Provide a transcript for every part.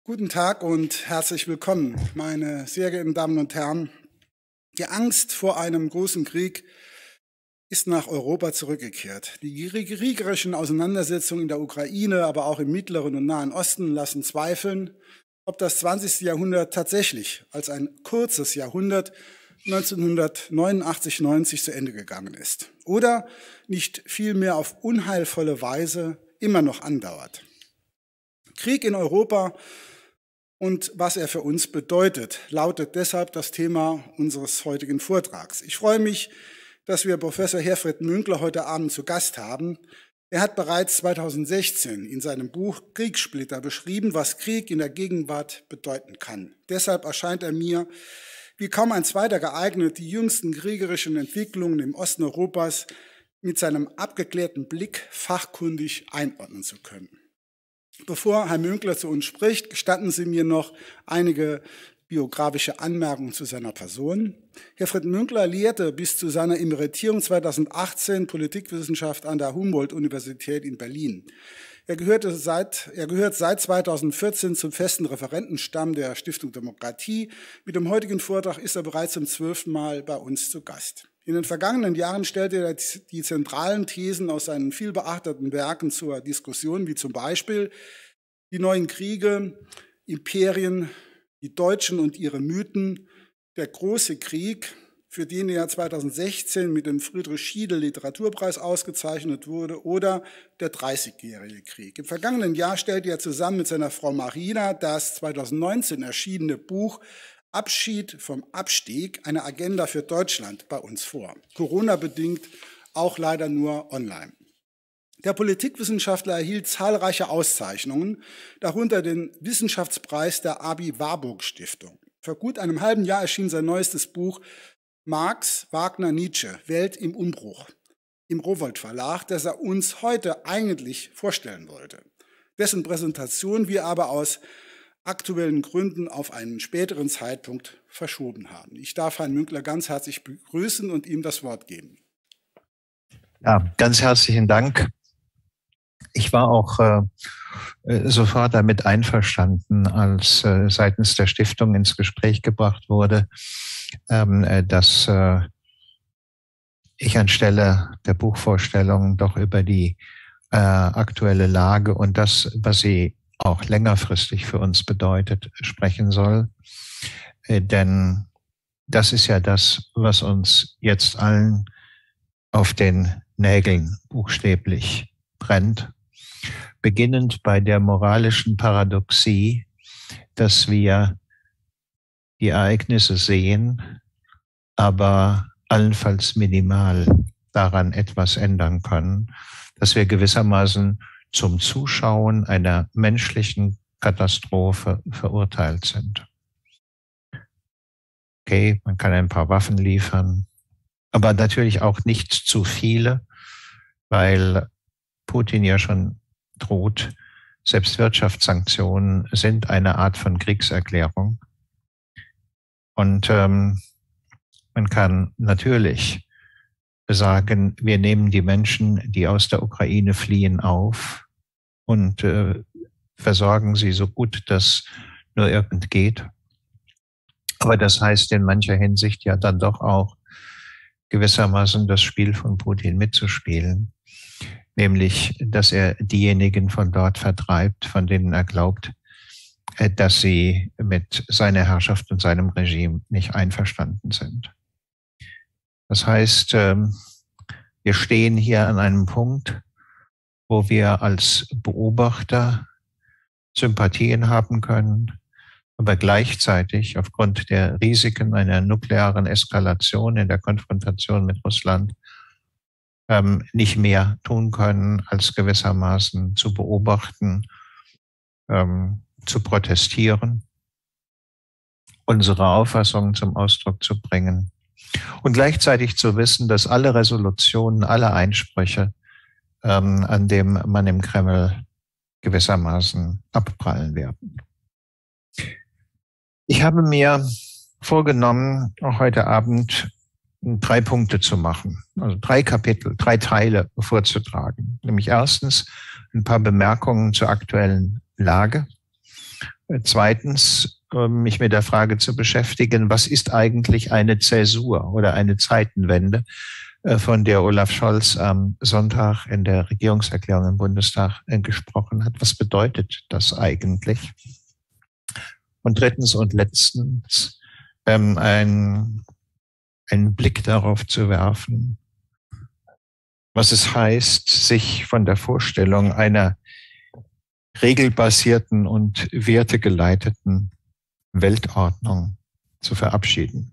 Guten Tag und herzlich willkommen, meine sehr geehrten Damen und Herren. Die Angst vor einem großen Krieg ist nach Europa zurückgekehrt. Die kriegerischen Auseinandersetzungen in der Ukraine, aber auch im Mittleren und Nahen Osten lassen zweifeln, ob das 20. Jahrhundert tatsächlich als ein kurzes Jahrhundert 1989-90 zu Ende gegangen ist oder nicht vielmehr auf unheilvolle Weise immer noch andauert. Krieg in Europa und was er für uns bedeutet, lautet deshalb das Thema unseres heutigen Vortrags. Ich freue mich, dass wir Professor Herfried Münkler heute Abend zu Gast haben. Er hat bereits 2016 in seinem Buch Kriegssplitter beschrieben, was Krieg in der Gegenwart bedeuten kann. Deshalb erscheint er mir wie kaum ein zweiter geeignet, die jüngsten kriegerischen Entwicklungen im Osten Europas mit seinem abgeklärten Blick fachkundig einordnen zu können. Bevor Herr Münkler zu uns spricht, gestatten Sie mir noch einige biografische Anmerkungen zu seiner Person. Herfried Münkler lehrte bis zu seiner Emeritierung 2018 Politikwissenschaft an der Humboldt-Universität in Berlin. Er gehört seit 2014 zum festen Referentenstamm der Stiftung Demokratie. Mit dem heutigen Vortrag ist er bereits zum 12. Mal bei uns zu Gast. In den vergangenen Jahren stellte er die zentralen Thesen aus seinen vielbeachteten Werken zur Diskussion, wie zum Beispiel die neuen Kriege, Imperien, die Deutschen und ihre Mythen, der große Krieg, für den er 2016 mit dem Friedrich-Schiedel-Literaturpreis ausgezeichnet wurde, oder der Dreißigjährige Krieg. Im vergangenen Jahr stellte er zusammen mit seiner Frau Marina das 2019 erschienene Buch Abschied vom Abstieg, eine Agenda für Deutschland bei uns vor. Corona-bedingt auch leider nur online. Der Politikwissenschaftler erhielt zahlreiche Auszeichnungen, darunter den Wissenschaftspreis der Abi-Warburg-Stiftung. Vor gut einem halben Jahr erschien sein neuestes Buch Marx, Wagner, Nietzsche, Welt im Umbruch im Rowohlt Verlag, das er uns heute eigentlich vorstellen wollte. Dessen Präsentation wir aber aus aktuellen Gründen auf einen späteren Zeitpunkt verschoben haben. Ich darf Herrn Münkler ganz herzlich begrüßen und ihm das Wort geben. Ja, ganz herzlichen Dank. Ich war auch sofort damit einverstanden, als seitens der Stiftung ins Gespräch gebracht wurde, dass ich anstelle der Buchvorstellung doch über die aktuelle Lage und das, was sie auch längerfristig für uns bedeutet, sprechen soll. Denn das ist ja das, was uns jetzt allen auf den Nägeln buchstäblich brennt. Beginnend bei der moralischen Paradoxie, dass wir die Ereignisse sehen, aber allenfalls minimal daran etwas ändern können, dass wir gewissermaßen zum Zuschauen einer menschlichen Katastrophe verurteilt sind. Okay, man kann ein paar Waffen liefern, aber natürlich auch nicht zu viele, weil Putin ja schon droht. Selbst Wirtschaftssanktionen sind eine Art von Kriegserklärung. Und man kann natürlich sagen, wir nehmen die Menschen, die aus der Ukraine fliehen, auf und versorgen sie so gut das nur irgend geht. Aber das heißt in mancher Hinsicht ja dann doch auch gewissermaßen das Spiel von Putin mitzuspielen, nämlich, dass er diejenigen von dort vertreibt, von denen er glaubt, dass sie mit seiner Herrschaft und seinem Regime nicht einverstanden sind. Das heißt, wir stehen hier an einem Punkt, wo wir als Beobachter Sympathien haben können, aber gleichzeitig aufgrund der Risiken einer nuklearen Eskalation in der Konfrontation mit Russland nicht mehr tun können, als gewissermaßen zu beobachten, zu protestieren, unsere Auffassungen zum Ausdruck zu bringen und gleichzeitig zu wissen, dass alle Resolutionen, alle Einsprüche, an dem man im Kreml gewissermaßen abprallen werden. Ich habe mir vorgenommen, auch heute Abend 3 Punkte zu machen, also 3 Kapitel, 3 Teile vorzutragen. Nämlich erstens ein paar Bemerkungen zur aktuellen Lage. Zweitens, mich mit der Frage zu beschäftigen, was ist eigentlich eine Zäsur oder eine Zeitenwende, von der Olaf Scholz am Sonntag in der Regierungserklärung im Bundestag gesprochen hat. Was bedeutet das eigentlich? Und drittens und letztens einen Blick darauf zu werfen, was es heißt, sich von der Vorstellung einer regelbasierten und wertegeleiteten Weltordnung zu verabschieden.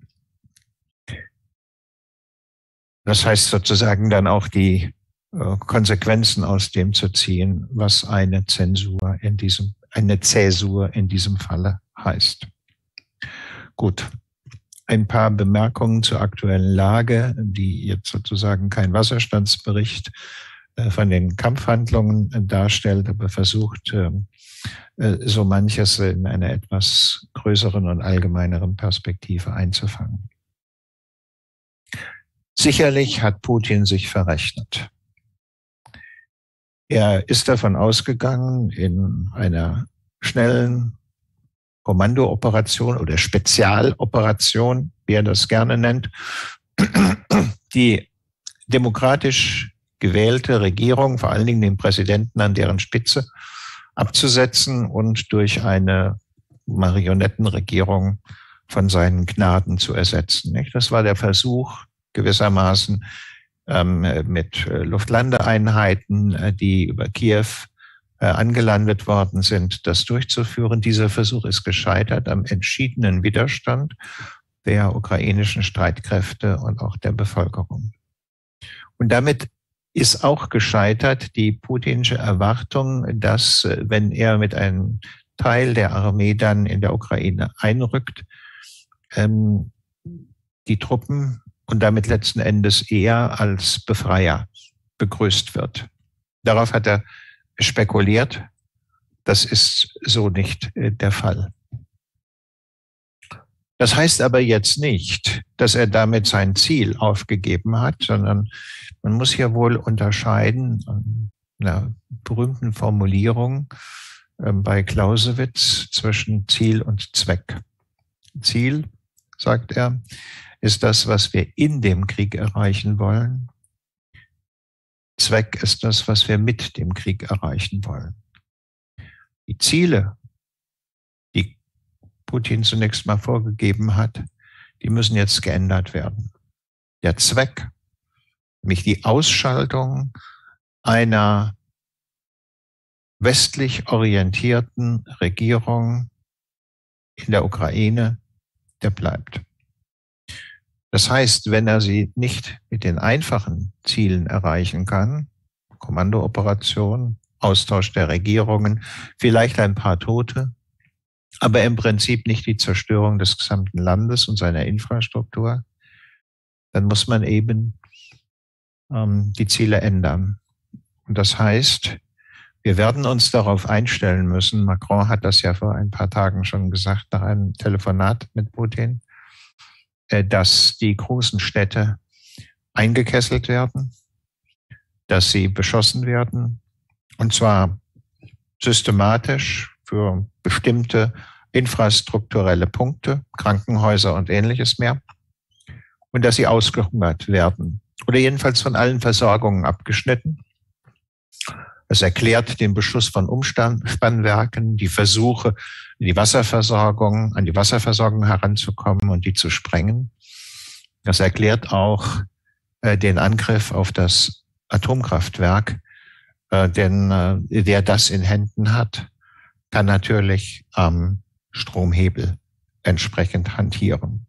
Das heißt sozusagen dann auch die Konsequenzen aus dem zu ziehen, was eine Zäsur in diesem Falle heißt. Gut. Ein paar Bemerkungen zur aktuellen Lage, die jetzt sozusagen kein Wasserstandsbericht von den Kampfhandlungen darstellt, aber versucht, so manches in einer etwas größeren und allgemeineren Perspektive einzufangen. Sicherlich hat Putin sich verrechnet. Er ist davon ausgegangen, in einer schnellen Kommandooperation oder Spezialoperation, wie er das gerne nennt, die demokratisch gewählte Regierung, vor allen Dingen den Präsidenten an deren Spitze, abzusetzen und durch eine Marionettenregierung von seinen Gnaden zu ersetzen. Das war der Versuch gewissermaßen mit Luftlandeeinheiten, die über Kiew angelandet worden sind, das durchzuführen. Dieser Versuch ist gescheitert am entschiedenen Widerstand der ukrainischen Streitkräfte und auch der Bevölkerung. Und damit ist auch gescheitert die putinsche Erwartung, dass, wenn er mit einem Teil der Armee dann in der Ukraine einrückt, die Truppen und damit letzten Endes er als Befreier begrüßt wird. Darauf hat er spekuliert. Das ist so nicht der Fall. Das heißt aber jetzt nicht, dass er damit sein Ziel aufgegeben hat, sondern man muss hier wohl unterscheiden, einer berühmten Formulierung bei Clausewitz zwischen Ziel und Zweck. Ziel, sagt er, ist das, was wir in dem Krieg erreichen wollen. Zweck ist das, was wir mit dem Krieg erreichen wollen. Die Ziele, die Putin zunächst mal vorgegeben hat, die müssen jetzt geändert werden. Der Zweck, nämlich die Ausschaltung einer westlich orientierten Regierung in der Ukraine, der bleibt. Das heißt, wenn er sie nicht mit den einfachen Zielen erreichen kann, Kommandooperation, Austausch der Regierungen, vielleicht ein paar Tote, aber im Prinzip nicht die Zerstörung des gesamten Landes und seiner Infrastruktur, dann muss man eben die Ziele ändern. Und das heißt, wir werden uns darauf einstellen müssen, Macron hat das ja vor ein paar Tagen schon gesagt, nach einem Telefonat mit Putin, dass die großen Städte eingekesselt werden, dass sie beschossen werden, und zwar systematisch für bestimmte infrastrukturelle Punkte, Krankenhäuser und Ähnliches mehr, und dass sie ausgehungert werden oder jedenfalls von allen Versorgungen abgeschnitten. Es erklärt den Beschuss von Umspannwerken, die Versuche, an die Wasserversorgung heranzukommen und die zu sprengen. Das erklärt auch den Angriff auf das Atomkraftwerk, denn wer das in Händen hat, kann natürlich am Stromhebel entsprechend hantieren.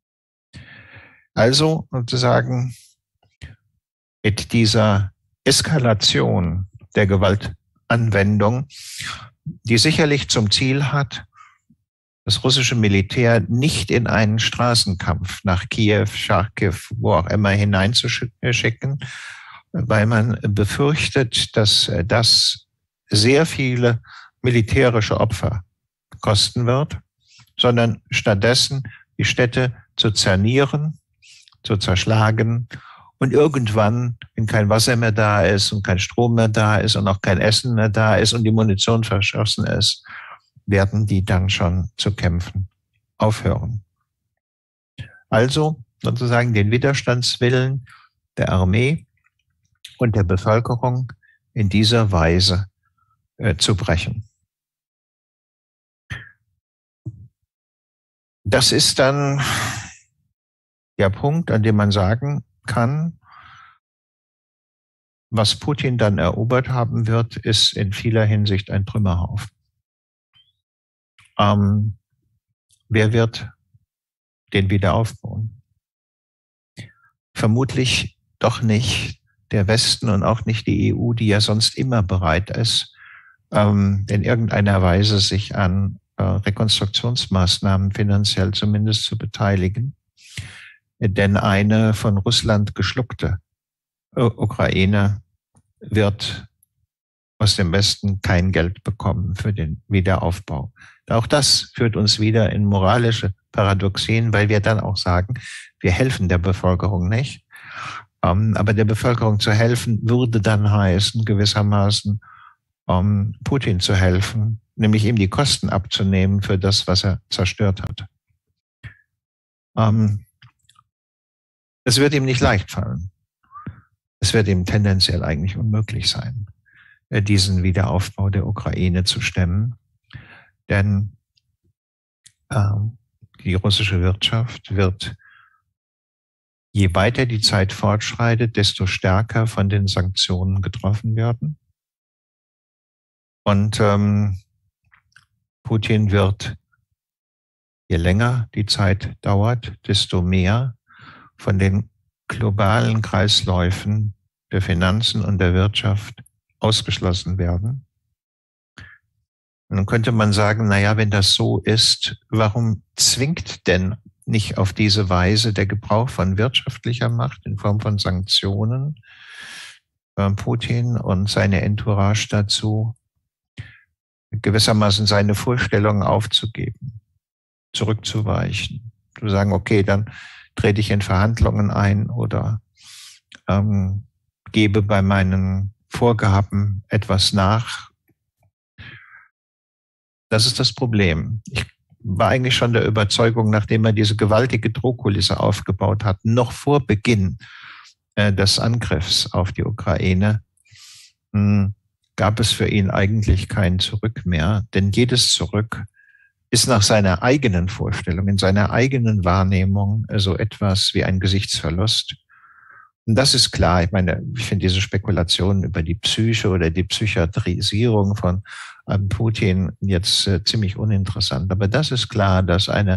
Also sozusagen mit dieser Eskalation der Gewaltanwendung, die sicherlich zum Ziel hat, das russische Militär nicht in einen Straßenkampf nach Kiew, Charkiw, wo auch immer hineinzuschicken, weil man befürchtet, dass das sehr viele militärische Opfer kosten wird, sondern stattdessen die Städte zu zernieren, zu zerschlagen und irgendwann, wenn kein Wasser mehr da ist und kein Strom mehr da ist und auch kein Essen mehr da ist und die Munition verschossen ist, werden die dann schon zu kämpfen aufhören. Also sozusagen den Widerstandswillen der Armee und der Bevölkerung in dieser Weise zu brechen. Das ist dann der Punkt, an dem man sagen kann, was Putin dann erobert haben wird, ist in vieler Hinsicht ein Trümmerhaufen. Wer wird den wieder aufbauen? Vermutlich doch nicht der Westen und auch nicht die EU, die ja sonst immer bereit ist, in irgendeiner Weise sich an Rekonstruktionsmaßnahmen finanziell zumindest zu beteiligen. Denn eine von Russland geschluckte Ukraine wird aus dem Westen kein Geld bekommen für den Wiederaufbau. Auch das führt uns wieder in moralische Paradoxien, weil wir dann auch sagen, wir helfen der Bevölkerung nicht. Aber der Bevölkerung zu helfen, würde dann heißen, gewissermaßen Putin zu helfen, nämlich ihm die Kosten abzunehmen für das, was er zerstört hat. Es wird ihm nicht leicht fallen. Es wird ihm tendenziell eigentlich unmöglich sein, diesen Wiederaufbau der Ukraine zu stemmen. Denn die russische Wirtschaft wird, je weiter die Zeit fortschreitet, desto stärker von den Sanktionen getroffen werden. Und Putin wird, je länger die Zeit dauert, desto mehr von den globalen Kreisläufen der Finanzen und der Wirtschaft ausgeschlossen werden. Und dann könnte man sagen, naja, wenn das so ist, warum zwingt denn nicht auf diese Weise der Gebrauch von wirtschaftlicher Macht in Form von Sanktionen Putin und seine Entourage dazu, gewissermaßen seine Vorstellungen aufzugeben, zurückzuweichen, zu sagen, okay, dann trete ich in Verhandlungen ein oder gebe bei meinen Vorgaben etwas nach. Das ist das Problem. Ich war eigentlich schon der Überzeugung, nachdem er diese gewaltige Drohkulisse aufgebaut hat, noch vor Beginn des Angriffs auf die Ukraine, gab es für ihn eigentlich kein Zurück mehr. Denn jedes Zurück ist nach seiner eigenen Vorstellung, in seiner eigenen Wahrnehmung so etwas wie ein Gesichtsverlust. Und das ist klar. Ich meine, ich finde diese Spekulationen über die Psyche oder die Psychiatrisierung von Putin jetzt ziemlich uninteressant. Aber das ist klar, dass ein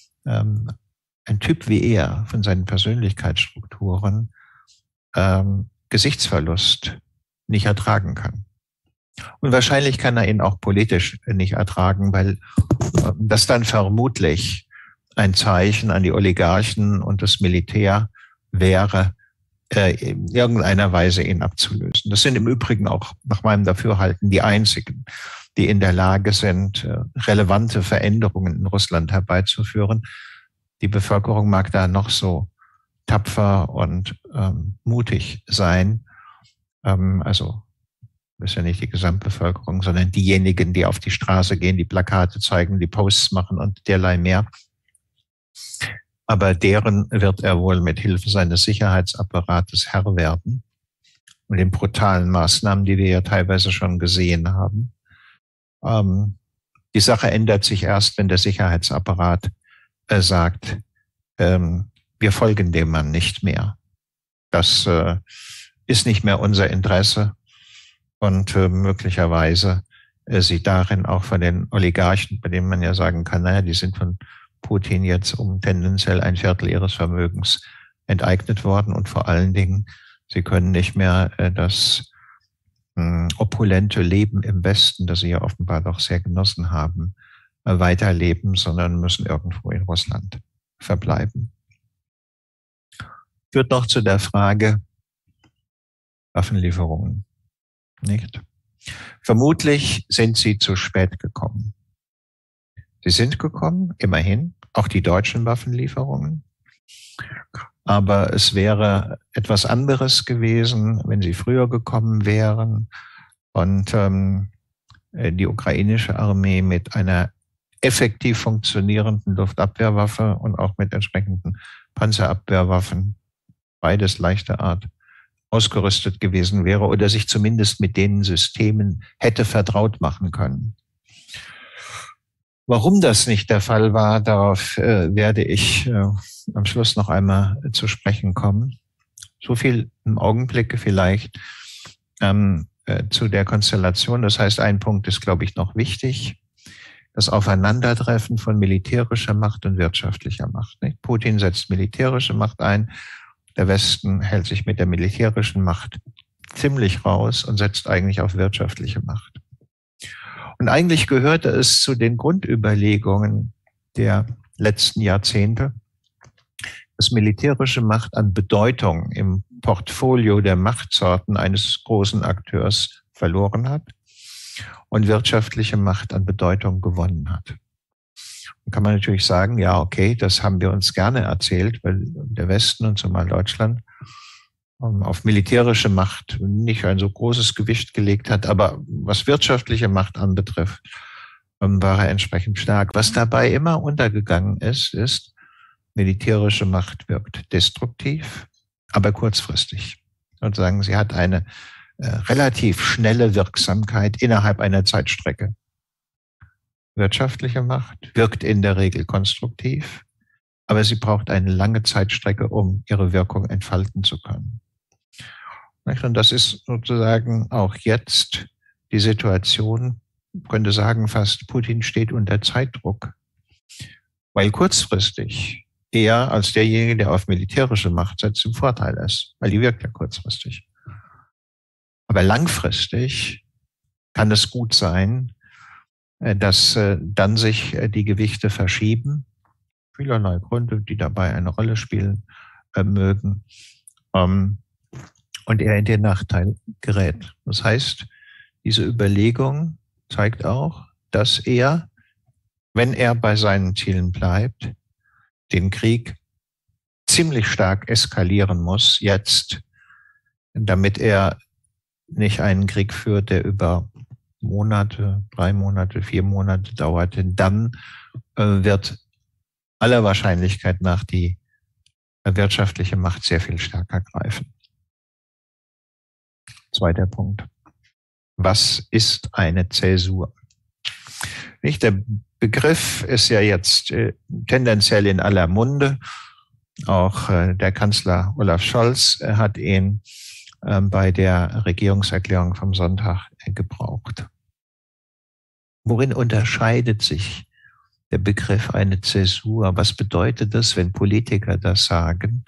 Typ wie er von seinen Persönlichkeitsstrukturen Gesichtsverlust nicht ertragen kann. Und wahrscheinlich kann er ihn auch politisch nicht ertragen, weil das dann vermutlich ein Zeichen an die Oligarchen und das Militär wäre, in irgendeiner Weise ihn abzulösen. Das sind im Übrigen auch nach meinem Dafürhalten die einzigen, die in der Lage sind, relevante Veränderungen in Russland herbeizuführen. Die Bevölkerung mag da noch so tapfer und mutig sein. Also das ist ja nicht die Gesamtbevölkerung, sondern diejenigen, die auf die Straße gehen, die Plakate zeigen, die Posts machen und derlei mehr. Aber deren wird er wohl mit Hilfe seines Sicherheitsapparates Herr werden und den brutalen Maßnahmen, die wir ja teilweise schon gesehen haben. Die Sache ändert sich erst, wenn der Sicherheitsapparat sagt, wir folgen dem Mann nicht mehr. Das ist nicht mehr unser Interesse und möglicherweise sie darin auch von den Oligarchen, bei denen man ja sagen kann, naja, die sind von Putin jetzt um tendenziell ein Viertel ihres Vermögens enteignet worden und vor allen Dingen, sie können nicht mehr das opulente Leben im Westen, das sie ja offenbar doch sehr genossen haben, weiterleben, sondern müssen irgendwo in Russland verbleiben. Führt noch zu der Frage Waffenlieferungen, nicht? Vermutlich sind sie zu spät gekommen. Sie sind gekommen, immerhin, auch die deutschen Waffenlieferungen. Aber es wäre etwas anderes gewesen, wenn sie früher gekommen wären. Und die ukrainische Armee mit einer effektiv funktionierenden Luftabwehrwaffe und auch mit entsprechenden Panzerabwehrwaffen, beides leichter Art, ausgerüstet gewesen wäre oder sich zumindest mit den Systemen hätte vertraut machen können. Warum das nicht der Fall war, darauf werde ich am Schluss noch einmal zu sprechen kommen. So viel im Augenblick vielleicht zu der Konstellation. Das heißt, ein Punkt ist, glaube ich, noch wichtig. Das Aufeinandertreffen von militärischer Macht und wirtschaftlicher Macht. Nicht? Putin setzt militärische Macht ein. Der Westen hält sich mit der militärischen Macht ziemlich raus und setzt eigentlich auf wirtschaftliche Macht. Und eigentlich gehörte es zu den Grundüberlegungen der letzten Jahrzehnte, dass militärische Macht an Bedeutung im Portfolio der Machtsorten eines großen Akteurs verloren hat und wirtschaftliche Macht an Bedeutung gewonnen hat. Dann kann man natürlich sagen, ja, okay, das haben wir uns gerne erzählt, weil der Westen und zumal Deutschland auf militärische Macht nicht ein so großes Gewicht gelegt hat, aber was wirtschaftliche Macht anbetrifft, war er entsprechend stark. Was dabei immer untergegangen ist, militärische Macht wirkt destruktiv, aber kurzfristig. Sozusagen, sie hat eine relativ schnelle Wirksamkeit innerhalb einer Zeitstrecke. Wirtschaftliche Macht wirkt in der Regel konstruktiv, aber sie braucht eine lange Zeitstrecke, um ihre Wirkung entfalten zu können. Und das ist sozusagen auch jetzt die Situation, man könnte sagen fast, Putin steht unter Zeitdruck, weil kurzfristig er als derjenige, der auf militärische Macht setzt, im Vorteil ist, weil die wirkt ja kurzfristig. Aber langfristig kann es gut sein, dass dann sich die Gewichte verschieben, vielerlei Gründe, die dabei eine Rolle spielen mögen, und er in den Nachteil gerät. Das heißt, diese Überlegung zeigt auch, dass er, wenn er bei seinen Zielen bleibt, den Krieg ziemlich stark eskalieren muss jetzt, damit er nicht einen Krieg führt, der über Monate, 3 Monate, 4 Monate dauert. Denn dann wird aller Wahrscheinlichkeit nach die wirtschaftliche Macht sehr viel stärker greifen. Zweiter Punkt. Was ist eine Zäsur? Nicht, der Begriff ist ja jetzt tendenziell in aller Munde. Auch der Kanzler Olaf Scholz hat ihn bei der Regierungserklärung vom Sonntag gebraucht. Worin unterscheidet sich der Begriff eine Zäsur? Was bedeutet das, wenn Politiker das sagen?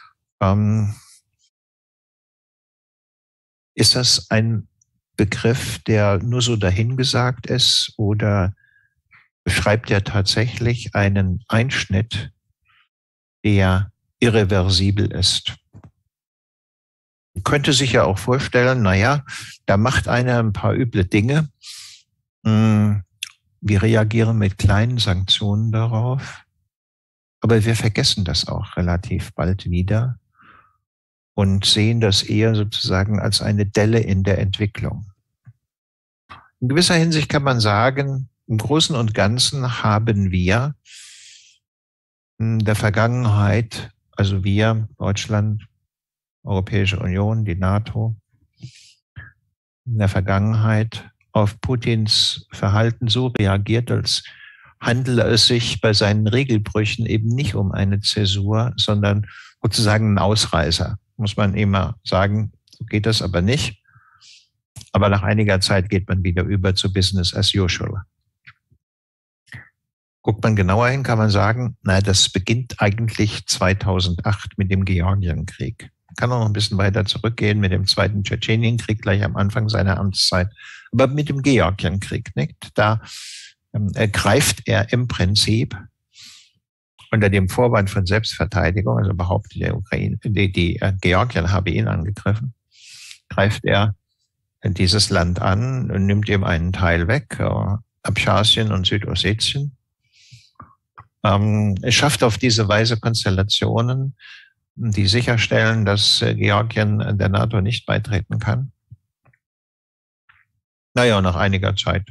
Ist das ein Begriff, der nur so dahingesagt ist, oder beschreibt er tatsächlich einen Einschnitt, der irreversibel ist? Man könnte sich ja auch vorstellen, naja, da macht einer ein paar üble Dinge. Wir reagieren mit kleinen Sanktionen darauf, aber wir vergessen das auch relativ bald wieder und sehen das eher sozusagen als eine Delle in der Entwicklung. In gewisser Hinsicht kann man sagen, im Großen und Ganzen haben wir in der Vergangenheit, also wir, Deutschland, Europäische Union, die NATO, in der Vergangenheit auf Putins Verhalten so reagiert, als handele es sich bei seinen Regelbrüchen eben nicht um eine Zäsur, sondern sozusagen ein Ausreißer. Muss man immer sagen, so geht das aber nicht. Aber nach einiger Zeit geht man wieder über zu Business as usual. Guckt man genauer hin, kann man sagen, na, das beginnt eigentlich 2008 mit dem Georgienkrieg. Man kann auch noch ein bisschen weiter zurückgehen mit dem zweiten Tschetschenienkrieg, gleich am Anfang seiner Amtszeit. Aber mit dem Georgienkrieg, nicht? Da greift er im Prinzip unter dem Vorwand von Selbstverteidigung, also behauptet der Ukraine, die Georgien habe ihn angegriffen, greift er dieses Land an und nimmt ihm einen Teil weg, Abchasien und Südossetien. Es schafft auf diese Weise Konstellationen, die sicherstellen, dass Georgien der NATO nicht beitreten kann. Naja, nach einiger Zeit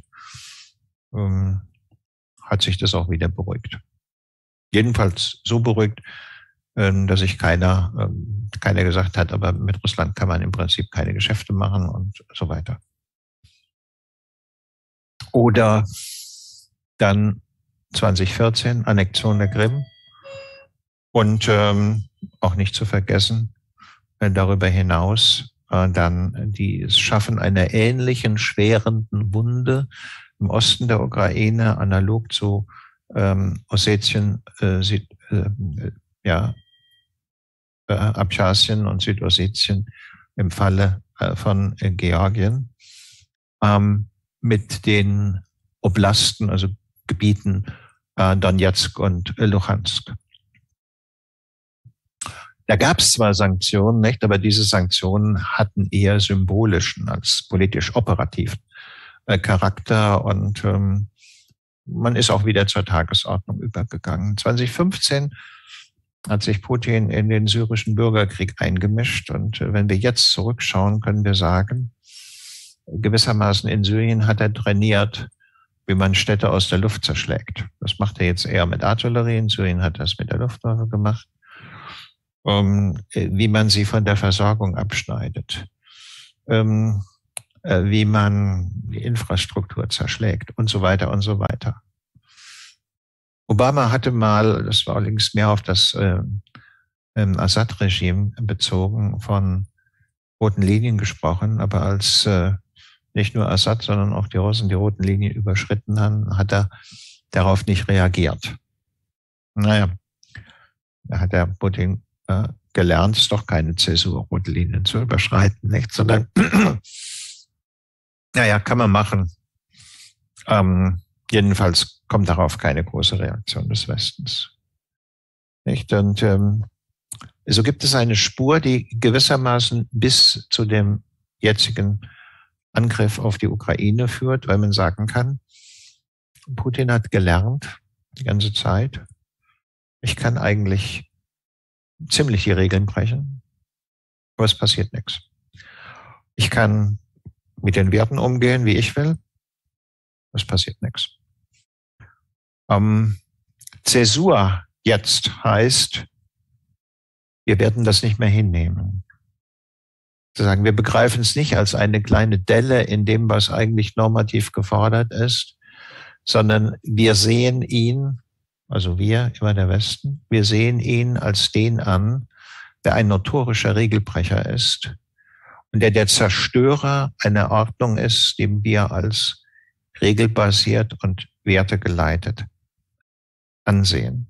hat sich das auch wieder beruhigt. Jedenfalls so beruhigt, dass sich keiner gesagt hat, aber mit Russland kann man im Prinzip keine Geschäfte machen und so weiter. Oder dann 2014 Annexion der Krim und auch nicht zu vergessen, darüber hinaus dann das Schaffen einer ähnlichen schwerenden Wunde im Osten der Ukraine, analog zu Ossetien, Abchasien und Südossetien im Falle von Georgien, mit den Oblasten, also Gebieten Donetsk und Luhansk. Da gab es zwar Sanktionen, nicht, aber diese Sanktionen hatten eher symbolischen als politisch operativen Charakter und man ist auch wieder zur Tagesordnung übergegangen. 2015 hat sich Putin in den syrischen Bürgerkrieg eingemischt und wenn wir jetzt zurückschauen, können wir sagen, gewissermaßen in Syrien hat er trainiert, wie man Städte aus der Luft zerschlägt. Das macht er jetzt eher mit Artillerie, in Syrien hat er es mit der Luftwaffe gemacht. Wie man sie von der Versorgung abschneidet, wie man die Infrastruktur zerschlägt und so weiter und so weiter. Obama hatte mal, das war allerdings mehr auf das Assad-Regime bezogen, von roten Linien gesprochen, aber als nicht nur Assad, sondern auch die Russen die roten Linien überschritten haben, hat er darauf nicht reagiert. Naja, da hat der Putin gelernt, ist doch keine Zäsur, rote Linien zu überschreiten, nicht, sondern naja, kann man machen. Jedenfalls kommt darauf keine große Reaktion des Westens. Nicht? Und so gibt es eine Spur, die gewissermaßen bis zu dem jetzigen Angriff auf die Ukraine führt, weil man sagen kann, Putin hat gelernt die ganze Zeit, ich kann eigentlich ziemlich die Regeln brechen, aber es passiert nichts. Ich kann mit den Werten umgehen, wie ich will, es passiert nichts. Zäsur jetzt heißt, wir werden das nicht mehr hinnehmen. Zu sagen, wir begreifen es nicht als eine kleine Delle in dem, was eigentlich normativ gefordert ist, sondern wir sehen ihn, also wir, immer der Westen, wir sehen ihn als den an, der ein notorischer Regelbrecher ist und der Zerstörer einer Ordnung ist, dem wir als regelbasiert und wertegeleitet ansehen.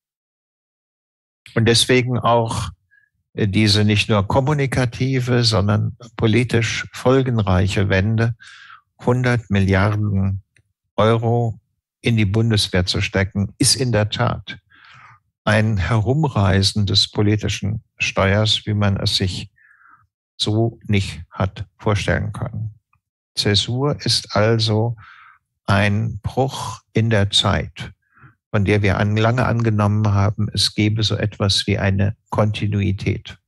Und deswegen auch diese nicht nur kommunikative, sondern politisch folgenreiche Wende, 100 Milliarden Euro in die Bundeswehr zu stecken, ist in der Tat ein Herumreisen des politischen Steuers, wie man es sich so nicht hat vorstellen können. Zäsur ist also ein Bruch in der Zeit, von der wir lange angenommen haben, es gäbe so etwas wie eine Kontinuität.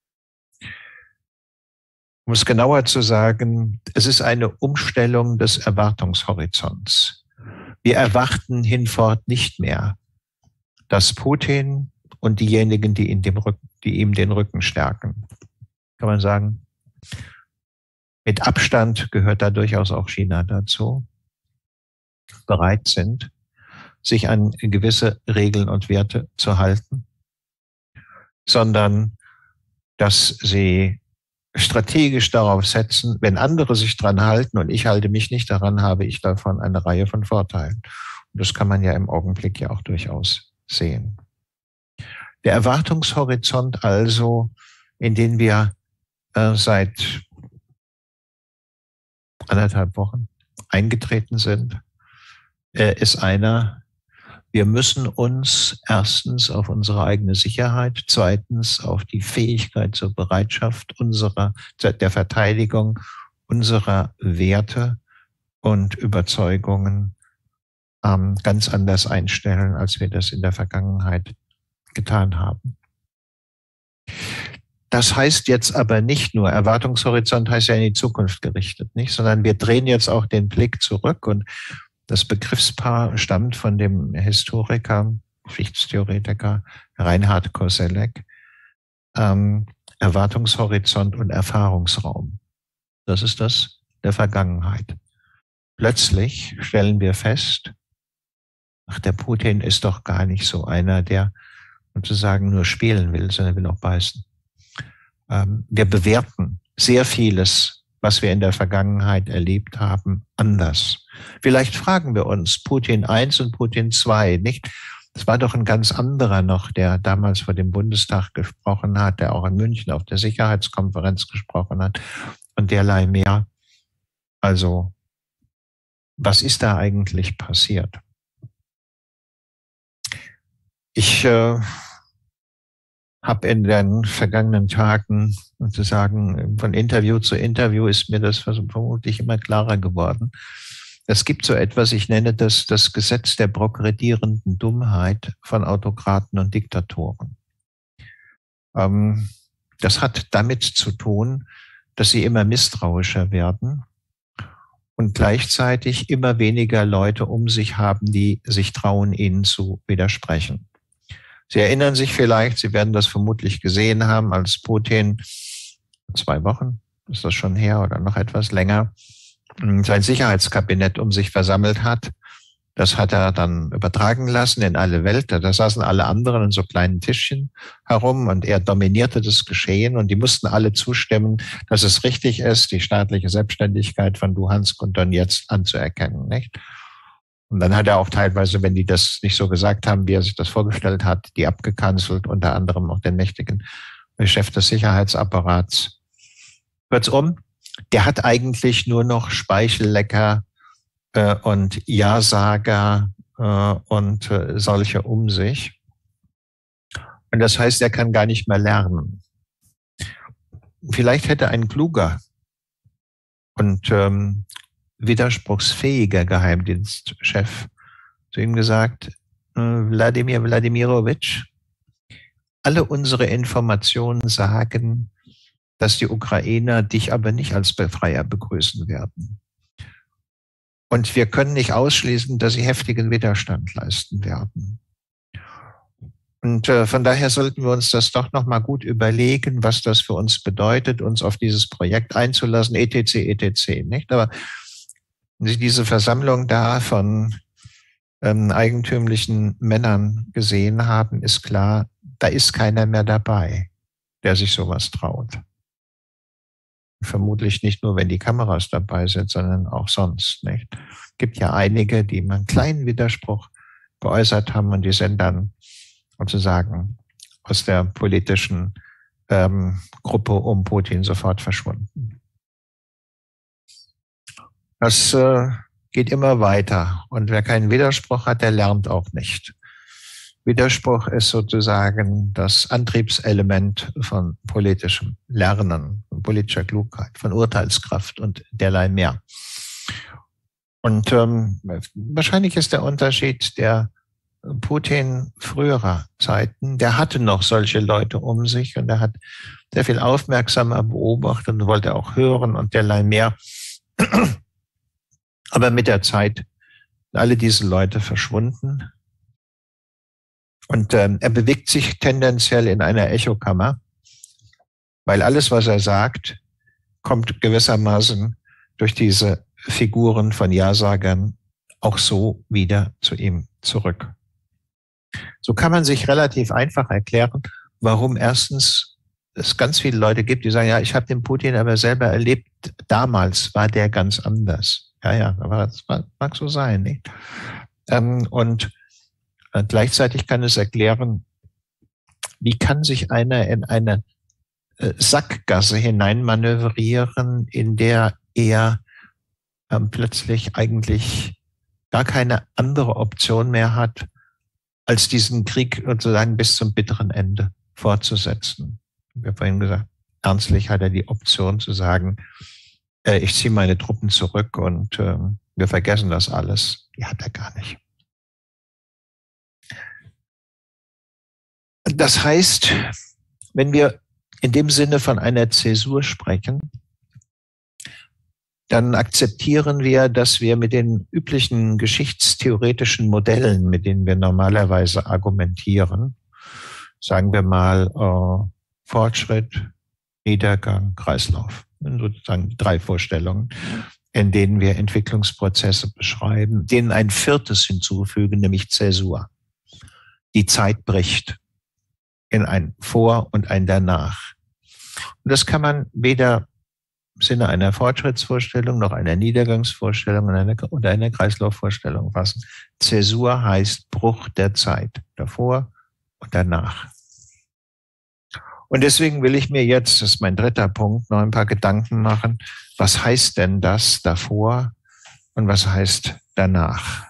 Um es genauer zu sagen, es ist eine Umstellung des Erwartungshorizonts. Wir erwarten hinfort nicht mehr, dass Putin und diejenigen, die ihm den Rücken stärken, kann man sagen, mit Abstand gehört da durchaus auch China dazu, bereit sind, sich an gewisse Regeln und Werte zu halten, sondern dass sie strategisch darauf setzen, wenn andere sich dran halten und ich halte mich nicht daran, habe ich davon eine Reihe von Vorteilen. Und das kann man ja im Augenblick ja auch durchaus sehen. Der Erwartungshorizont also, in den wir seit 1,5 Wochen eingetreten sind, ist einer, wir müssen uns erstens auf unsere eigene Sicherheit, zweitens auf die Fähigkeit zur Bereitschaft der Verteidigung unserer Werte und Überzeugungen ganz anders einstellen, als wir das in der Vergangenheit getan haben. Das heißt jetzt aber nicht nur, Erwartungshorizont heißt ja in die Zukunft gerichtet, nicht, sondern wir drehen jetzt auch den Blick zurück und das Begriffspaar stammt von dem Historiker, Geschichtstheoretiker Reinhard Koselleck, Erwartungshorizont und Erfahrungsraum. Das ist das der Vergangenheit. Plötzlich stellen wir fest, ach, der Putin ist doch gar nicht so einer, der sozusagen nur spielen will, sondern will auch beißen. Wir bewerten sehr vieles, was wir in der Vergangenheit erlebt haben, anders. Vielleicht fragen wir uns, Putin 1 und Putin 2, nicht? Es war doch ein ganz anderer noch, der damals vor dem Bundestag gesprochen hat, der auch in München auf der Sicherheitskonferenz gesprochen hat und derlei mehr. Also, was ist da eigentlich passiert? Ich habe in den vergangenen Tagen sozusagen von Interview zu Interview ist mir das vermutlich immer klarer geworden. Es gibt so etwas, ich nenne das das Gesetz der progredierenden Dummheit von Autokraten und Diktatoren. Das hat damit zu tun, dass sie immer misstrauischer werden und gleichzeitig immer weniger Leute um sich haben, die sich trauen, ihnen zu widersprechen. Sie erinnern sich vielleicht, Sie werden das vermutlich gesehen haben, als Putin 2 Wochen, ist das schon her oder noch etwas länger, sein Sicherheitskabinett um sich versammelt hat. Das hat er dann übertragen lassen in alle Welt. Da saßen alle anderen in so kleinen Tischchen herum und er dominierte das Geschehen und die mussten alle zustimmen, dass es richtig ist, die staatliche Selbstständigkeit von Luhansk und Donetsk anzuerkennen, nicht? Und dann hat er auch teilweise, wenn die das nicht so gesagt haben, wie er sich das vorgestellt hat, die abgekanzelt, unter anderem auch den mächtigen Chef des Sicherheitsapparats. Kurzum, der hat eigentlich nur noch Speichellecker und Ja-Sager und solche um sich. Und das heißt, er kann gar nicht mehr lernen. Vielleicht hätte ein kluger und widerspruchsfähiger Geheimdienstchef zu ihm gesagt, Wladimir Wladimirovich, alle unsere Informationen sagen, dass die Ukrainer dich aber nicht als Befreier begrüßen werden. Und wir können nicht ausschließen, dass sie heftigen Widerstand leisten werden. Und von daher sollten wir uns das doch nochmal gut überlegen, was das für uns bedeutet, uns auf dieses Projekt einzulassen, etc., etc., nicht? Aber wenn Sie diese Versammlung da von eigentümlichen Männern gesehen haben, ist klar, da ist keiner mehr dabei, der sich sowas traut. Vermutlich nicht nur, wenn die Kameras dabei sind, sondern auch sonst, nicht? Es gibt ja einige, die mal einen kleinen Widerspruch geäußert haben und die sind dann sozusagen aus der politischen Gruppe um Putin sofort verschwunden. Das geht immer weiter. Und wer keinen Widerspruch hat, der lernt auch nicht. Widerspruch ist sozusagen das Antriebselement von politischem Lernen, von politischer Klugheit, von Urteilskraft und derlei mehr. Und wahrscheinlich ist der Unterschied der Putin früherer Zeiten, der hatte noch solche Leute um sich und er hat sehr viel aufmerksamer beobachtet und wollte auch hören und derlei mehr. Aber mit der Zeit sind alle diese Leute verschwunden. Und er bewegt sich tendenziell in einer Echokammer, weil alles, was er sagt, kommt gewissermaßen durch diese Figuren von Ja-Sagern auch so wieder zu ihm zurück. So kann man sich relativ einfach erklären, warum erstens es ganz viele Leute gibt, die sagen, ja, ich habe den Putin aber selber erlebt, damals war der ganz anders. Ja, aber das mag so sein, nicht? Und gleichzeitig kann es erklären, wie kann sich einer in eine Sackgasse hineinmanövrieren, in der er plötzlich eigentlich gar keine andere Option mehr hat, als diesen Krieg sozusagen bis zum bitteren Ende fortzusetzen. Ich habe vorhin gesagt, ernstlich hat er die Option zu sagen, ich ziehe meine Truppen zurück und wir vergessen das alles. Die hat er gar nicht. Das heißt, wenn wir in dem Sinne von einer Zäsur sprechen, dann akzeptieren wir, dass wir mit den üblichen geschichtstheoretischen Modellen, mit denen wir normalerweise argumentieren, sagen wir mal Fortschritt, Niedergang, Kreislauf, sozusagen 3 Vorstellungen, in denen wir Entwicklungsprozesse beschreiben, denen ein 4. hinzufügen, nämlich Zäsur. Die Zeit bricht in ein Vor und ein Danach. Und das kann man weder im Sinne einer Fortschrittsvorstellung noch einer Niedergangsvorstellung oder einer Kreislaufvorstellung fassen. Zäsur heißt Bruch der Zeit, davor und danach. Und deswegen will ich mir jetzt, das ist mein 3. Punkt, noch ein paar Gedanken machen, was heißt denn das davor und was heißt danach?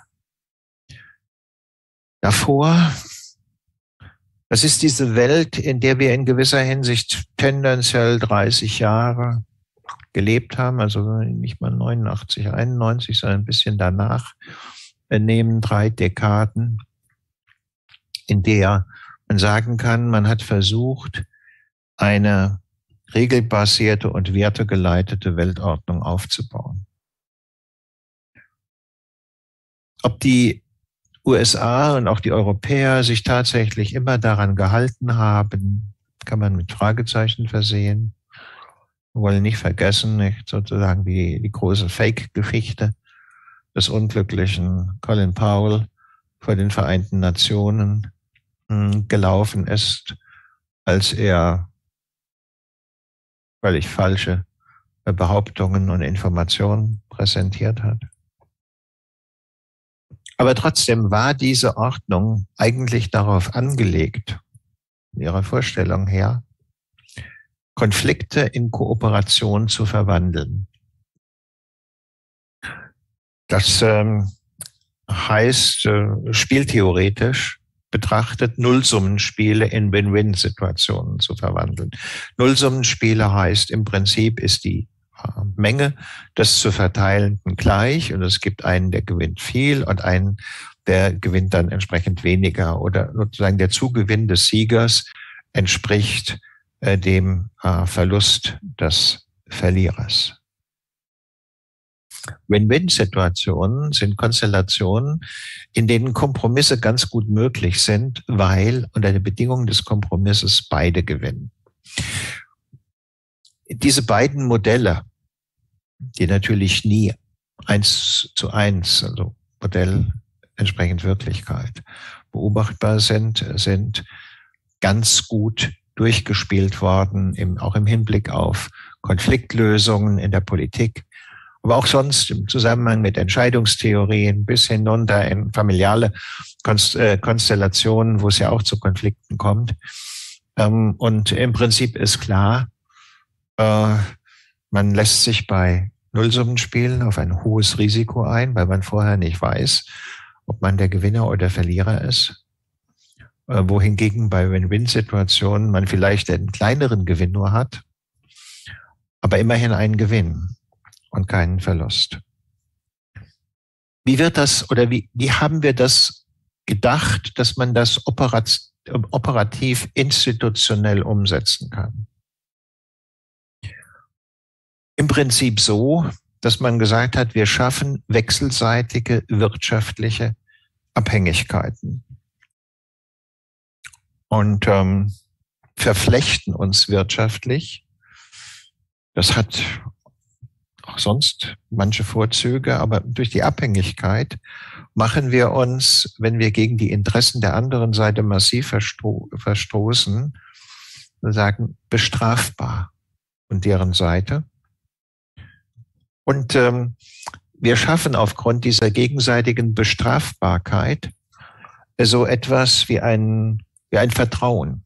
Davor, das ist diese Welt, in der wir in gewisser Hinsicht tendenziell 30 Jahre gelebt haben, also nicht mal 89, 91, sondern ein bisschen danach. Wir nehmen 3 Dekaden, in der man sagen kann, man hat versucht, eine regelbasierte und wertegeleitete Weltordnung aufzubauen. Ob die USA und auch die Europäer sich tatsächlich immer daran gehalten haben, kann man mit Fragezeichen versehen. Wir wollen nicht vergessen, nicht sozusagen die große Fake-Geschichte des unglücklichen Colin Powell vor den Vereinten Nationen gelaufen ist, als er völlig falsche Behauptungen und Informationen präsentiert hat. Aber trotzdem war diese Ordnung eigentlich darauf angelegt, in ihrer Vorstellung her, Konflikte in Kooperation zu verwandeln. Das heißt, spieltheoretisch betrachtet, Nullsummenspiele in Win-Win-Situationen zu verwandeln. Nullsummenspiele heißt, im Prinzip ist die Menge des zu Verteilenden gleich und es gibt einen, der gewinnt viel und einen, der gewinnt dann entsprechend weniger oder sozusagen der Zugewinn des Siegers entspricht dem Verlust des Verlierers. Win-Win-Situationen sind Konstellationen, in denen Kompromisse ganz gut möglich sind, weil unter den Bedingungen des Kompromisses beide gewinnen. Diese beiden Modelle, die natürlich nie 1:1, also Modell entsprechend Wirklichkeit, beobachtbar sind, sind ganz gut durchgespielt worden, auch im Hinblick auf Konfliktlösungen in der Politik, aber auch sonst im Zusammenhang mit Entscheidungstheorien bis hinunter in familiale Konstellationen, wo es ja auch zu Konflikten kommt. Und im Prinzip ist klar, man lässt sich bei Nullsummenspielen auf ein hohes Risiko ein, weil man vorher nicht weiß, ob man der Gewinner oder Verlierer ist. Wohingegen bei Win-Win-Situationen man vielleicht einen kleineren Gewinn nur hat, aber immerhin einen Gewinn und keinen Verlust. Wie wird das oder wie haben wir das gedacht, dass man das operativ institutionell umsetzen kann? Im Prinzip so, dass man gesagt hat, wir schaffen wechselseitige wirtschaftliche Abhängigkeiten und verflechten uns wirtschaftlich. Das hat auch sonst manche Vorzüge, aber durch die Abhängigkeit machen wir uns, wenn wir gegen die Interessen der anderen Seite massiv verstoßen, sagen, bestrafbar von deren Seite. Und wir schaffen aufgrund dieser gegenseitigen Bestrafbarkeit so etwas wie ein Vertrauen.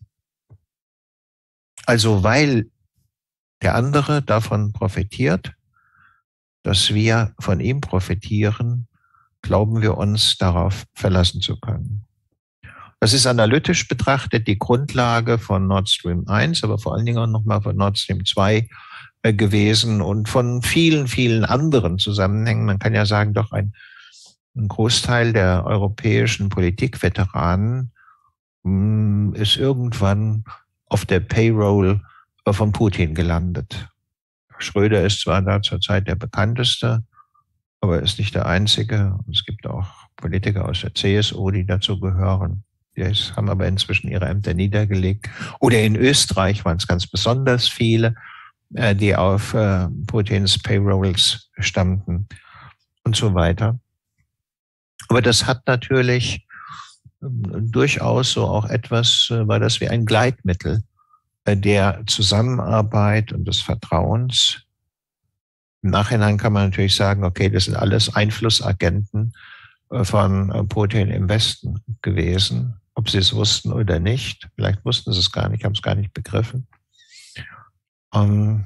Also weil der andere davon profitiert, dass wir von ihm profitieren, glauben wir uns darauf verlassen zu können. Das ist analytisch betrachtet die Grundlage von Nord Stream 1, aber vor allen Dingen auch nochmal von Nord Stream 2 gewesen und von vielen, vielen anderen Zusammenhängen. Man kann ja sagen, doch ein Großteil der europäischen Politikveteranen ist irgendwann auf der Payroll von Putin gelandet. Schröder ist zwar da zurzeit der bekannteste, aber er ist nicht der einzige. Es gibt auch Politiker aus der CSU, die dazu gehören. Die haben aber inzwischen ihre Ämter niedergelegt. Oder in Österreich waren es ganz besonders viele, die auf Putins Payrolls stammten und so weiter. Aber das hat natürlich durchaus so auch etwas, war das wie ein Gleitmittel der Zusammenarbeit und des Vertrauens. Im Nachhinein kann man natürlich sagen, okay, das sind alles Einflussagenten von Putin im Westen gewesen, ob sie es wussten oder nicht. Vielleicht wussten sie es gar nicht, haben es gar nicht begriffen. Aber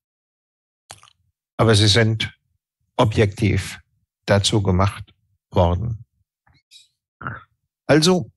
sie sind objektiv dazu gemacht worden. Also,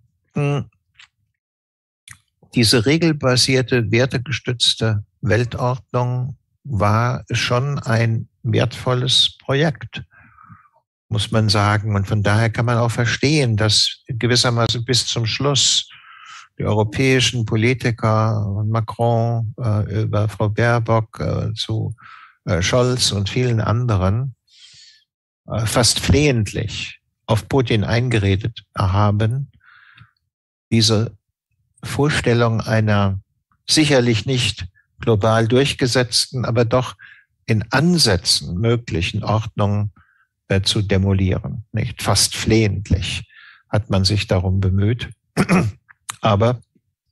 diese regelbasierte, wertegestützte Weltordnung war schon ein wertvolles Projekt, muss man sagen. Und von daher kann man auch verstehen, dass gewissermaßen bis zum Schluss die europäischen Politiker, Macron über Frau Baerbock zu Scholz und vielen anderen fast flehentlich auf Putin eingeredet haben, diese Vorstellung einer sicherlich nicht global durchgesetzten, aber doch in Ansätzen möglichen Ordnung zu demolieren. Nicht fast flehentlich hat man sich darum bemüht, aber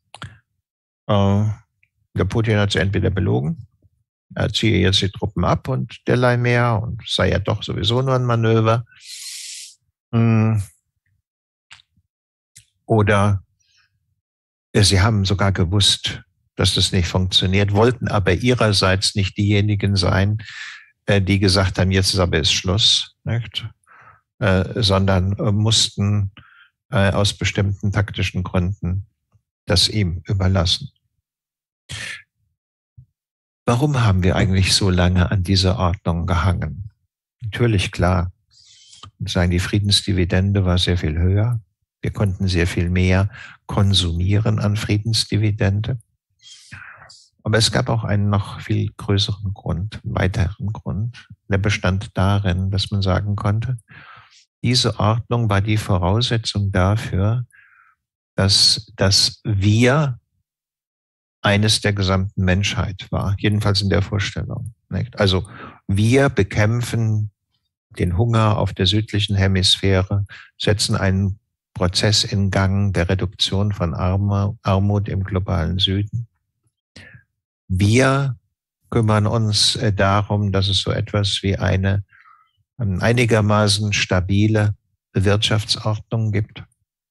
der Putin hat sie entweder belogen, er ziehe jetzt die Truppen ab und derlei mehr und sei ja doch sowieso nur ein Manöver, oder sie haben sogar gewusst, dass das nicht funktioniert, wollten aber ihrerseits nicht diejenigen sein, die gesagt haben, jetzt ist aber Schluss, nicht? Sondern mussten aus bestimmten taktischen Gründen das ihm überlassen. Warum haben wir eigentlich so lange an dieser Ordnung gehangen? Natürlich, klar, sagen, die Friedensdividende war sehr viel höher. Wir konnten sehr viel mehr konsumieren an Friedensdividende. Aber es gab auch einen noch viel größeren Grund, einen weiteren Grund. Der bestand darin, dass man sagen konnte, diese Ordnung war die Voraussetzung dafür, dass das Wir eines der gesamten Menschheit war, jedenfalls in der Vorstellung. Nicht? Also wir bekämpfen den Hunger auf der südlichen Hemisphäre, setzen einen Prozess in Gang der Reduktion von Armut im globalen Süden. Wir kümmern uns darum, dass es so etwas wie eine einigermaßen stabile Wirtschaftsordnung gibt.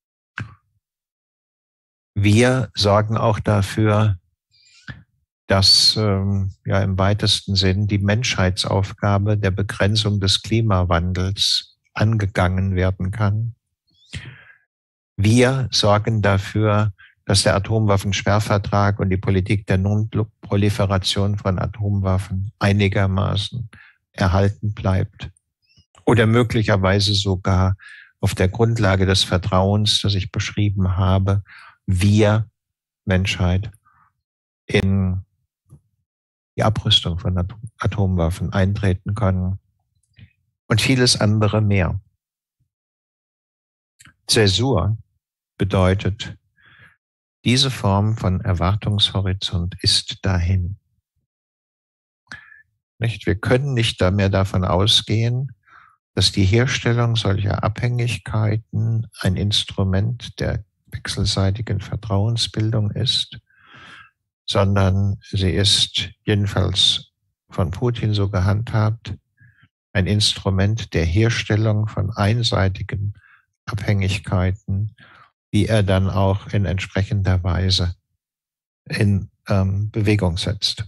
Wir sorgen auch dafür, dass ja im weitesten Sinn die Menschheitsaufgabe der Begrenzung des Klimawandels angegangen werden kann. Wir sorgen dafür, dass der Atomwaffensperrvertrag und die Politik der Non-Proliferation von Atomwaffen einigermaßen erhalten bleibt oder möglicherweise sogar auf der Grundlage des Vertrauens, das ich beschrieben habe, wir, Menschheit, in die Abrüstung von Atomwaffen eintreten können und vieles andere mehr. Zäsur bedeutet, diese Form von Erwartungshorizont ist dahin. Nicht? Wir können nicht mehr davon ausgehen, dass die Herstellung solcher Abhängigkeiten ein Instrument der wechselseitigen Vertrauensbildung ist, sondern sie ist jedenfalls von Putin so gehandhabt, ein Instrument der Herstellung von einseitigen Abhängigkeiten, die er dann auch in entsprechender Weise in Bewegung setzt.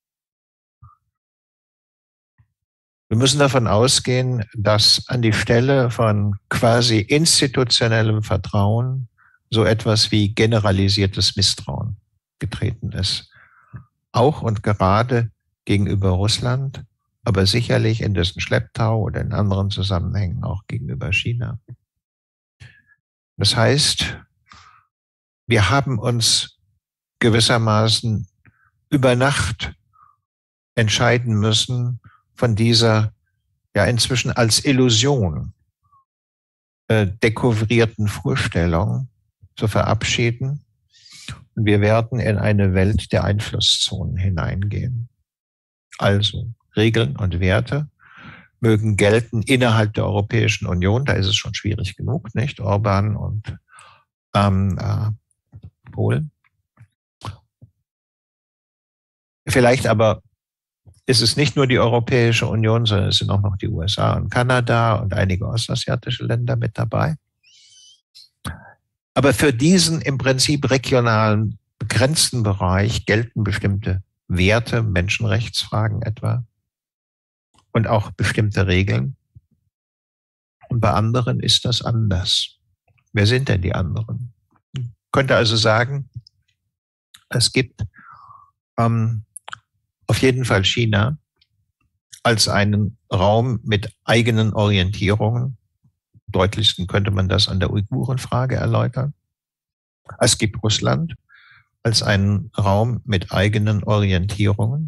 Wir müssen davon ausgehen, dass an die Stelle von quasi institutionellem Vertrauen so etwas wie generalisiertes Misstrauen getreten ist. Auch und gerade gegenüber Russland, aber sicherlich in dessen Schlepptau oder in anderen Zusammenhängen auch gegenüber China. Das heißt, wir haben uns gewissermaßen über Nacht entscheiden müssen, von dieser ja inzwischen als Illusion dekouvrierten Vorstellung zu verabschieden. Und wir werden in eine Welt der Einflusszonen hineingehen. Also Regeln und Werte mögen gelten innerhalb der Europäischen Union. Da ist es schon schwierig genug, nicht? Orban und Polen. Vielleicht aber ist es nicht nur die Europäische Union, sondern es sind auch noch die USA und Kanada und einige ostasiatische Länder mit dabei. Aber für diesen im Prinzip regionalen, begrenzten Bereich gelten bestimmte Werte, Menschenrechtsfragen etwa und auch bestimmte Regeln. Und bei anderen ist das anders. Wer sind denn die anderen? Ich könnte also sagen, es gibt auf jeden Fall China als einen Raum mit eigenen Orientierungen. Am deutlichsten könnte man das an der Uigurenfrage erläutern. Es gibt Russland als einen Raum mit eigenen Orientierungen.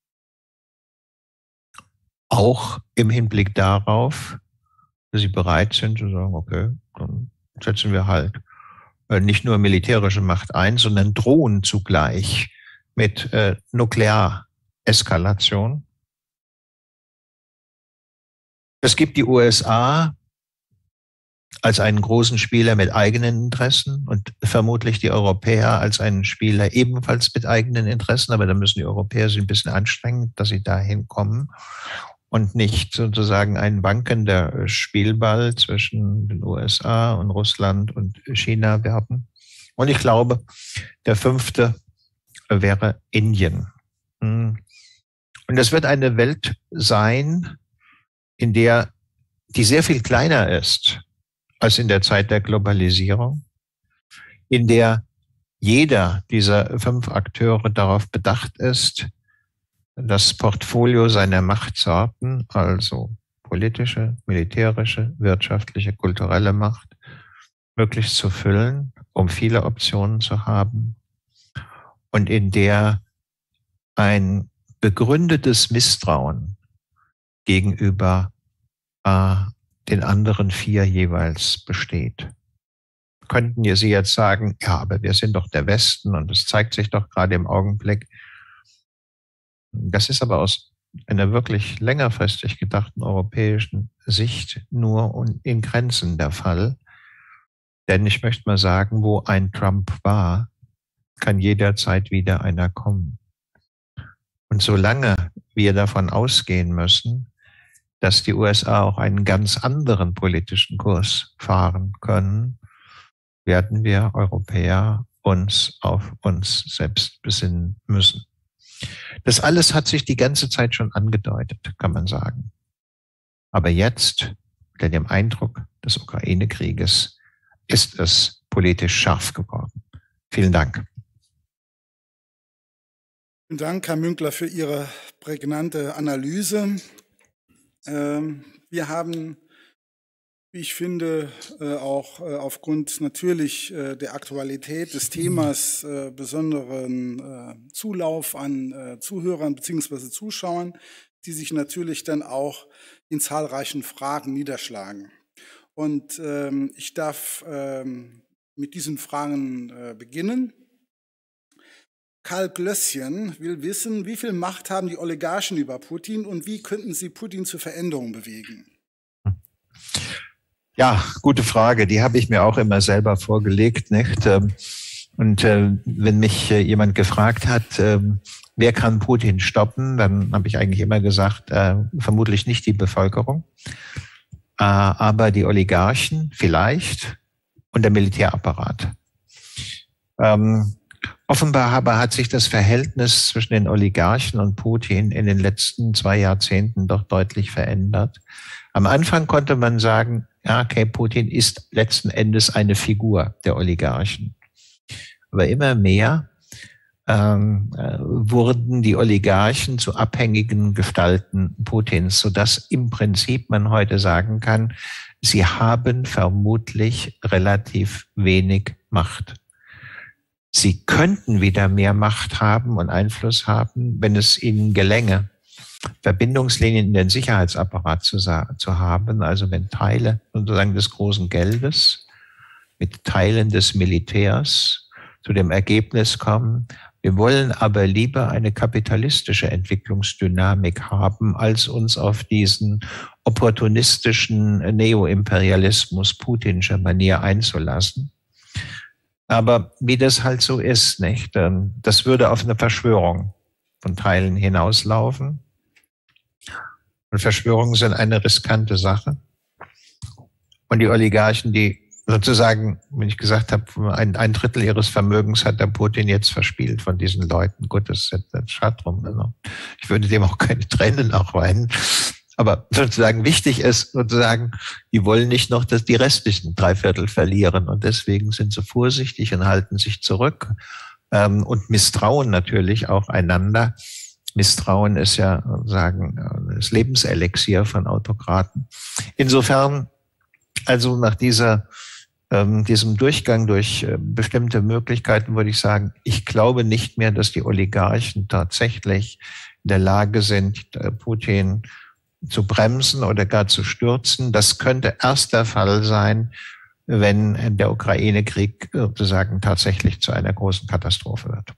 Auch im Hinblick darauf, dass sie bereit sind zu sagen, okay, dann setzen wir halt nicht nur militärische Macht ein, sondern drohen zugleich mit Nukleareskalation. Es gibt die USA als einen großen Spieler mit eigenen Interessen und vermutlich die Europäer als einen Spieler ebenfalls mit eigenen Interessen, aber da müssen die Europäer sich ein bisschen anstrengen, dass sie dahin kommen und nicht sozusagen ein wankender Spielball zwischen den USA und Russland und China werden. Und ich glaube, der fünfte wäre Indien. Und das wird eine Welt sein, in der die sehr viel kleiner ist als in der Zeit der Globalisierung, in der jeder dieser 5 Akteure darauf bedacht ist, das Portfolio seiner Machtsorten, also politische, militärische, wirtschaftliche, kulturelle Macht, möglichst zu füllen, um viele Optionen zu haben, und in der ein begründetes Misstrauen gegenüber den anderen 4 jeweils besteht. Könnten Sie jetzt sagen, ja, aber wir sind doch der Westen und es zeigt sich doch gerade im Augenblick. Das ist aber aus einer wirklich längerfristig gedachten europäischen Sicht nur in Grenzen der Fall. Denn ich möchte mal sagen, wo ein Trump war, kann jederzeit wieder einer kommen. Und solange wir davon ausgehen müssen, dass die USA auch einen ganz anderen politischen Kurs fahren können, werden wir Europäer uns auf uns selbst besinnen müssen. Das alles hat sich die ganze Zeit schon angedeutet, kann man sagen. Aber jetzt, unter dem Eindruck des Ukraine-Krieges, ist es politisch scharf geworden. Vielen Dank. Vielen Dank, Herr Münkler, für Ihre prägnante Analyse. Wir haben, wie ich finde, auch aufgrund natürlich der Aktualität des Themas besonderen Zulauf an Zuhörern bzw. Zuschauern, die sich natürlich dann auch in zahlreichen Fragen niederschlagen. Und ich darf mit diesen Fragen beginnen. Karl Glösschen will wissen, wie viel Macht haben die Oligarchen über Putin und wie könnten sie Putin zur Veränderung bewegen? Ja, gute Frage. Die habe ich mir auch immer selber vorgelegt, nicht? Und wenn mich jemand gefragt hat, wer kann Putin stoppen, dann habe ich eigentlich immer gesagt, vermutlich nicht die Bevölkerung, aber die Oligarchen vielleicht und der Militärapparat. Offenbar aber hat sich das Verhältnis zwischen den Oligarchen und Putin in den letzten 2 Jahrzehnten doch deutlich verändert. Am Anfang konnte man sagen, ja, okay, Putin ist letzten Endes eine Figur der Oligarchen. Aber immer mehr wurden die Oligarchen zu abhängigen Gestalten Putins, sodass im Prinzip man heute sagen kann, sie haben vermutlich relativ wenig Macht. Sie könnten wieder mehr Macht haben und Einfluss haben, wenn es ihnen gelänge, Verbindungslinien in den Sicherheitsapparat zu haben, also wenn Teile sozusagen des großen Geldes mit Teilen des Militärs zu dem Ergebnis kommen, wir wollen aber lieber eine kapitalistische Entwicklungsdynamik haben, als uns auf diesen opportunistischen Neoimperialismus putinscher Manier einzulassen. Aber wie das halt so ist, nicht? Das würde auf eine Verschwörung von Teilen hinauslaufen. Und Verschwörungen sind eine riskante Sache. Und die Oligarchen, die sozusagen, wenn ich gesagt habe, ein Drittel ihres Vermögens hat der Putin jetzt verspielt von diesen Leuten. Gut, das ist schade drum. Also ich würde dem auch keine Tränen nachweinen. Aber sozusagen wichtig ist sozusagen, die wollen nicht noch die restlichen 3/4 verlieren. Und deswegen sind sie vorsichtig und halten sich zurück und misstrauen natürlich auch einander. Misstrauen ist ja sozusagen das Lebenselixier von Autokraten. Insofern, also nach diesem Durchgang durch bestimmte Möglichkeiten würde ich sagen, ich glaube nicht mehr, dass die Oligarchen tatsächlich in der Lage sind, Putin zu bremsen oder gar zu stürzen. Das könnte erst der Fall sein, wenn der Ukraine-Krieg sozusagen tatsächlich zu einer großen Katastrophe wird.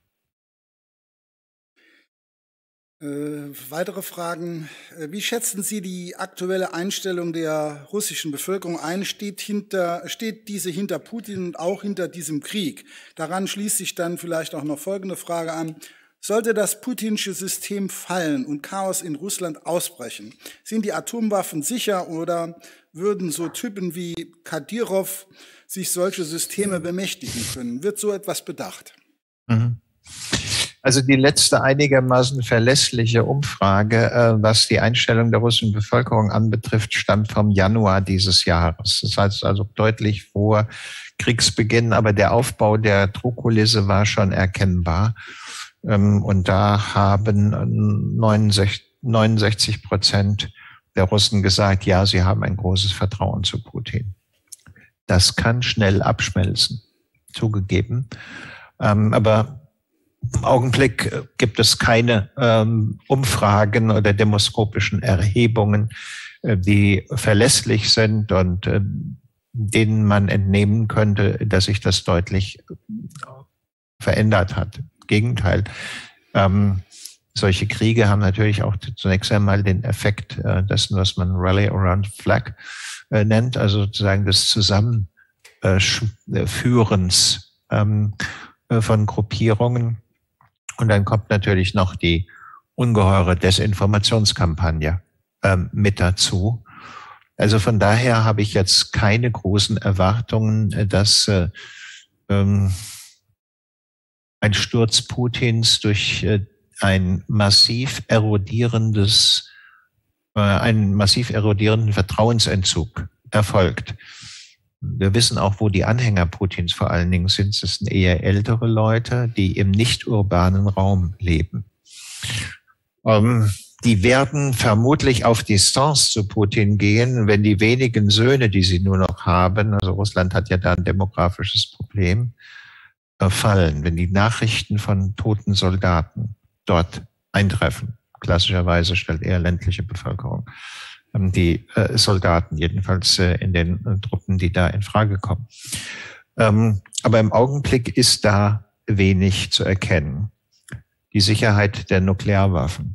Weitere Fragen. Wie schätzen Sie die aktuelle Einstellung der russischen Bevölkerung ein? Steht diese hinter Putin und auch hinter diesem Krieg? Daran schließt sich dann vielleicht auch noch folgende Frage an. Sollte das putinsche System fallen und Chaos in Russland ausbrechen, sind die Atomwaffen sicher oder würden so Typen wie Kadyrov sich solche Systeme bemächtigen können? Wird so etwas bedacht? Also die letzte einigermaßen verlässliche Umfrage, was die Einstellung der russischen Bevölkerung anbetrifft, stammt vom Januar dieses Jahres. Das heißt also deutlich vor Kriegsbeginn, aber der Aufbau der Drohkulisse war schon erkennbar. Und da haben 69% der Russen gesagt, ja, sie haben ein großes Vertrauen zu Putin. Das kann schnell abschmelzen, zugegeben. Aber im Augenblick gibt es keine Umfragen oder demoskopischen Erhebungen, die verlässlich sind und denen man entnehmen könnte, dass sich das deutlich verändert hat. Im Gegenteil, solche Kriege haben natürlich auch zunächst einmal den Effekt dessen, was man Rally Around Flag nennt, also sozusagen des Zusammenführens von Gruppierungen. Und dann kommt natürlich noch die ungeheure Desinformationskampagne mit dazu. Also von daher habe ich jetzt keine großen Erwartungen, dass ein Sturz Putins durch einen massiv erodierenden Vertrauensentzug erfolgt. Wir wissen auch, wo die Anhänger Putins vor allen Dingen sind. Es sind eher ältere Leute, die im nicht-urbanen Raum leben. Die werden vermutlich auf Distanz zu Putin gehen, wenn die wenigen Söhne, die sie nur noch haben, also Russland hat ja da ein demografisches Problem, fallen, wenn die Nachrichten von toten Soldaten dort eintreffen. Klassischerweise stellt eher ländliche Bevölkerung die Soldaten, jedenfalls in den Truppen, die da in Frage kommen. Aber im Augenblick ist da wenig zu erkennen. Die Sicherheit der Nuklearwaffen.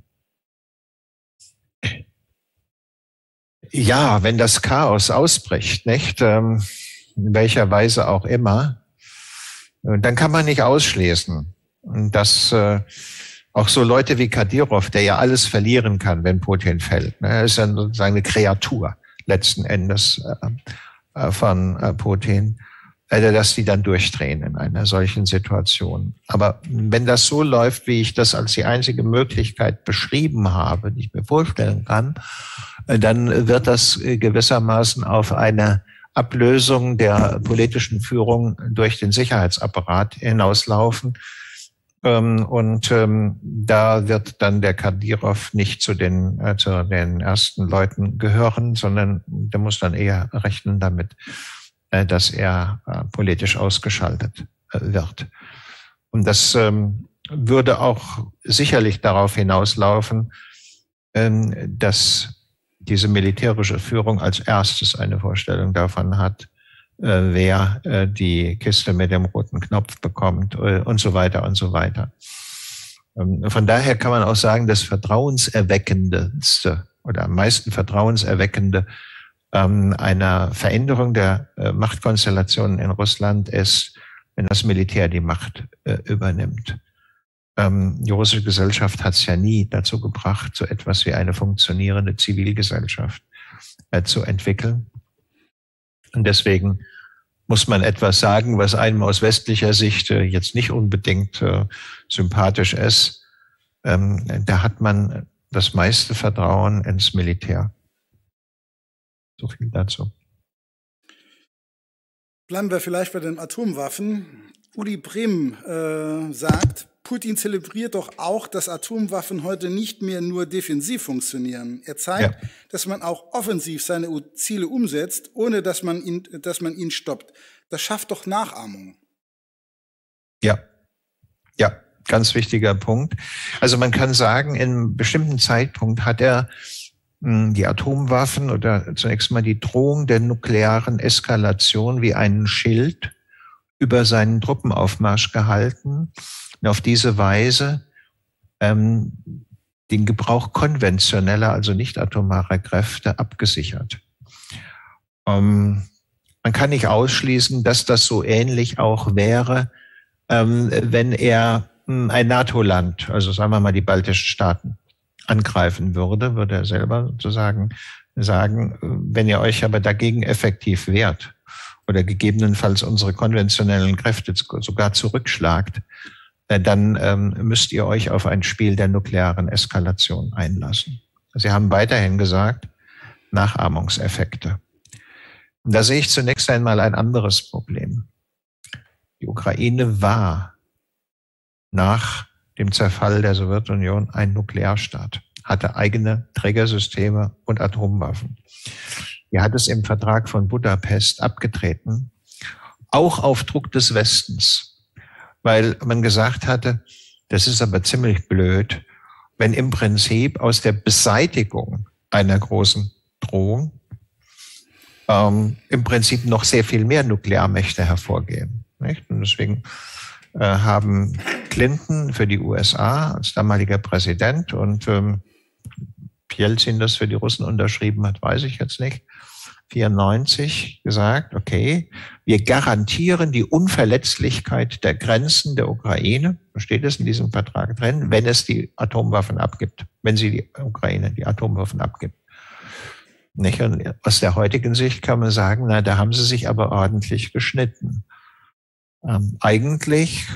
Ja, wenn das Chaos ausbricht, nicht, in welcher Weise auch immer, dann kann man nicht ausschließen, dass auch so Leute wie Kadyrov, der ja alles verlieren kann, wenn Putin fällt, ne, ist ja sozusagen eine Kreatur letzten Endes von Putin, dass die dann durchdrehen in einer solchen Situation. Aber wenn das so läuft, wie ich das als die einzige Möglichkeit beschrieben habe, die ich mir vorstellen kann, dann wird das gewissermaßen auf eine Ablösung der politischen Führung durch den Sicherheitsapparat hinauslaufen. Und da wird dann der Kadyrov nicht zu den ersten Leuten gehören, sondern der muss dann eher rechnen damit, dass er politisch ausgeschaltet wird. Und das würde auch sicherlich darauf hinauslaufen, dass diese militärische Führung als erstes eine Vorstellung davon hat, wer die Kiste mit dem roten Knopf bekommt und so weiter und so weiter. Von daher kann man auch sagen, das vertrauenserweckendste oder am meisten vertrauenserweckende einer Veränderung der Machtkonstellationen in Russland ist, wenn das Militär die Macht übernimmt. Die russische Gesellschaft hat es ja nie dazu gebracht, so etwas wie eine funktionierende Zivilgesellschaft zu entwickeln. Und deswegen muss man etwas sagen, was einem aus westlicher Sicht jetzt nicht unbedingt sympathisch ist. Da hat man das meiste Vertrauen ins Militär. So viel dazu. Bleiben wir vielleicht bei den Atomwaffen. Uli Brehm sagt, Putin zelebriert doch auch, dass Atomwaffen heute nicht mehr nur defensiv funktionieren. Er zeigt, dass man auch offensiv seine Ziele umsetzt, ohne dass man ihn stoppt. Das schafft doch Nachahmung. Ja, ganz wichtiger Punkt. Also man kann sagen, in einem bestimmten Zeitpunkt hat er die Atomwaffen oder zunächst mal die Drohung der nuklearen Eskalation wie einen Schild über seinen Truppenaufmarsch gehalten und auf diese Weise den Gebrauch konventioneller, also nicht atomarer Kräfte abgesichert. Man kann nicht ausschließen, dass das so ähnlich auch wäre, wenn er ein NATO-Land, also sagen wir mal die baltischen Staaten, angreifen würde, würde er selber sozusagen sagen, wenn ihr euch aber dagegen effektiv wehrt oder gegebenenfalls unsere konventionellen Kräfte sogar zurückschlagt, dann müsst ihr euch auf ein Spiel der nuklearen Eskalation einlassen. Sie haben weiterhin gesagt, Nachahmungseffekte. Und da sehe ich zunächst einmal ein anderes Problem. Die Ukraine war nach dem Zerfall der Sowjetunion ein Nuklearstaat, hatte eigene Trägersysteme und Atomwaffen. Er hat es im Vertrag von Budapest abgetreten, auch auf Druck des Westens, weil man gesagt hatte, das ist aber ziemlich blöd, wenn im Prinzip aus der Beseitigung einer großen Drohung im Prinzip noch sehr viel mehr Nuklearmächte hervorgehen. Nicht? Und deswegen haben Clinton für die USA als damaliger Präsident und Jelzin das für die Russen unterschrieben hat, weiß ich jetzt nicht, 94 gesagt, okay, wir garantieren die Unverletzlichkeit der Grenzen der Ukraine, so steht es in diesem Vertrag drin, wenn es die Atomwaffen abgibt, wenn sie die Ukraine die Atomwaffen abgibt. Nicht? Und aus der heutigen Sicht kann man sagen, na, da haben sie sich aber ordentlich geschnitten. Eigentlich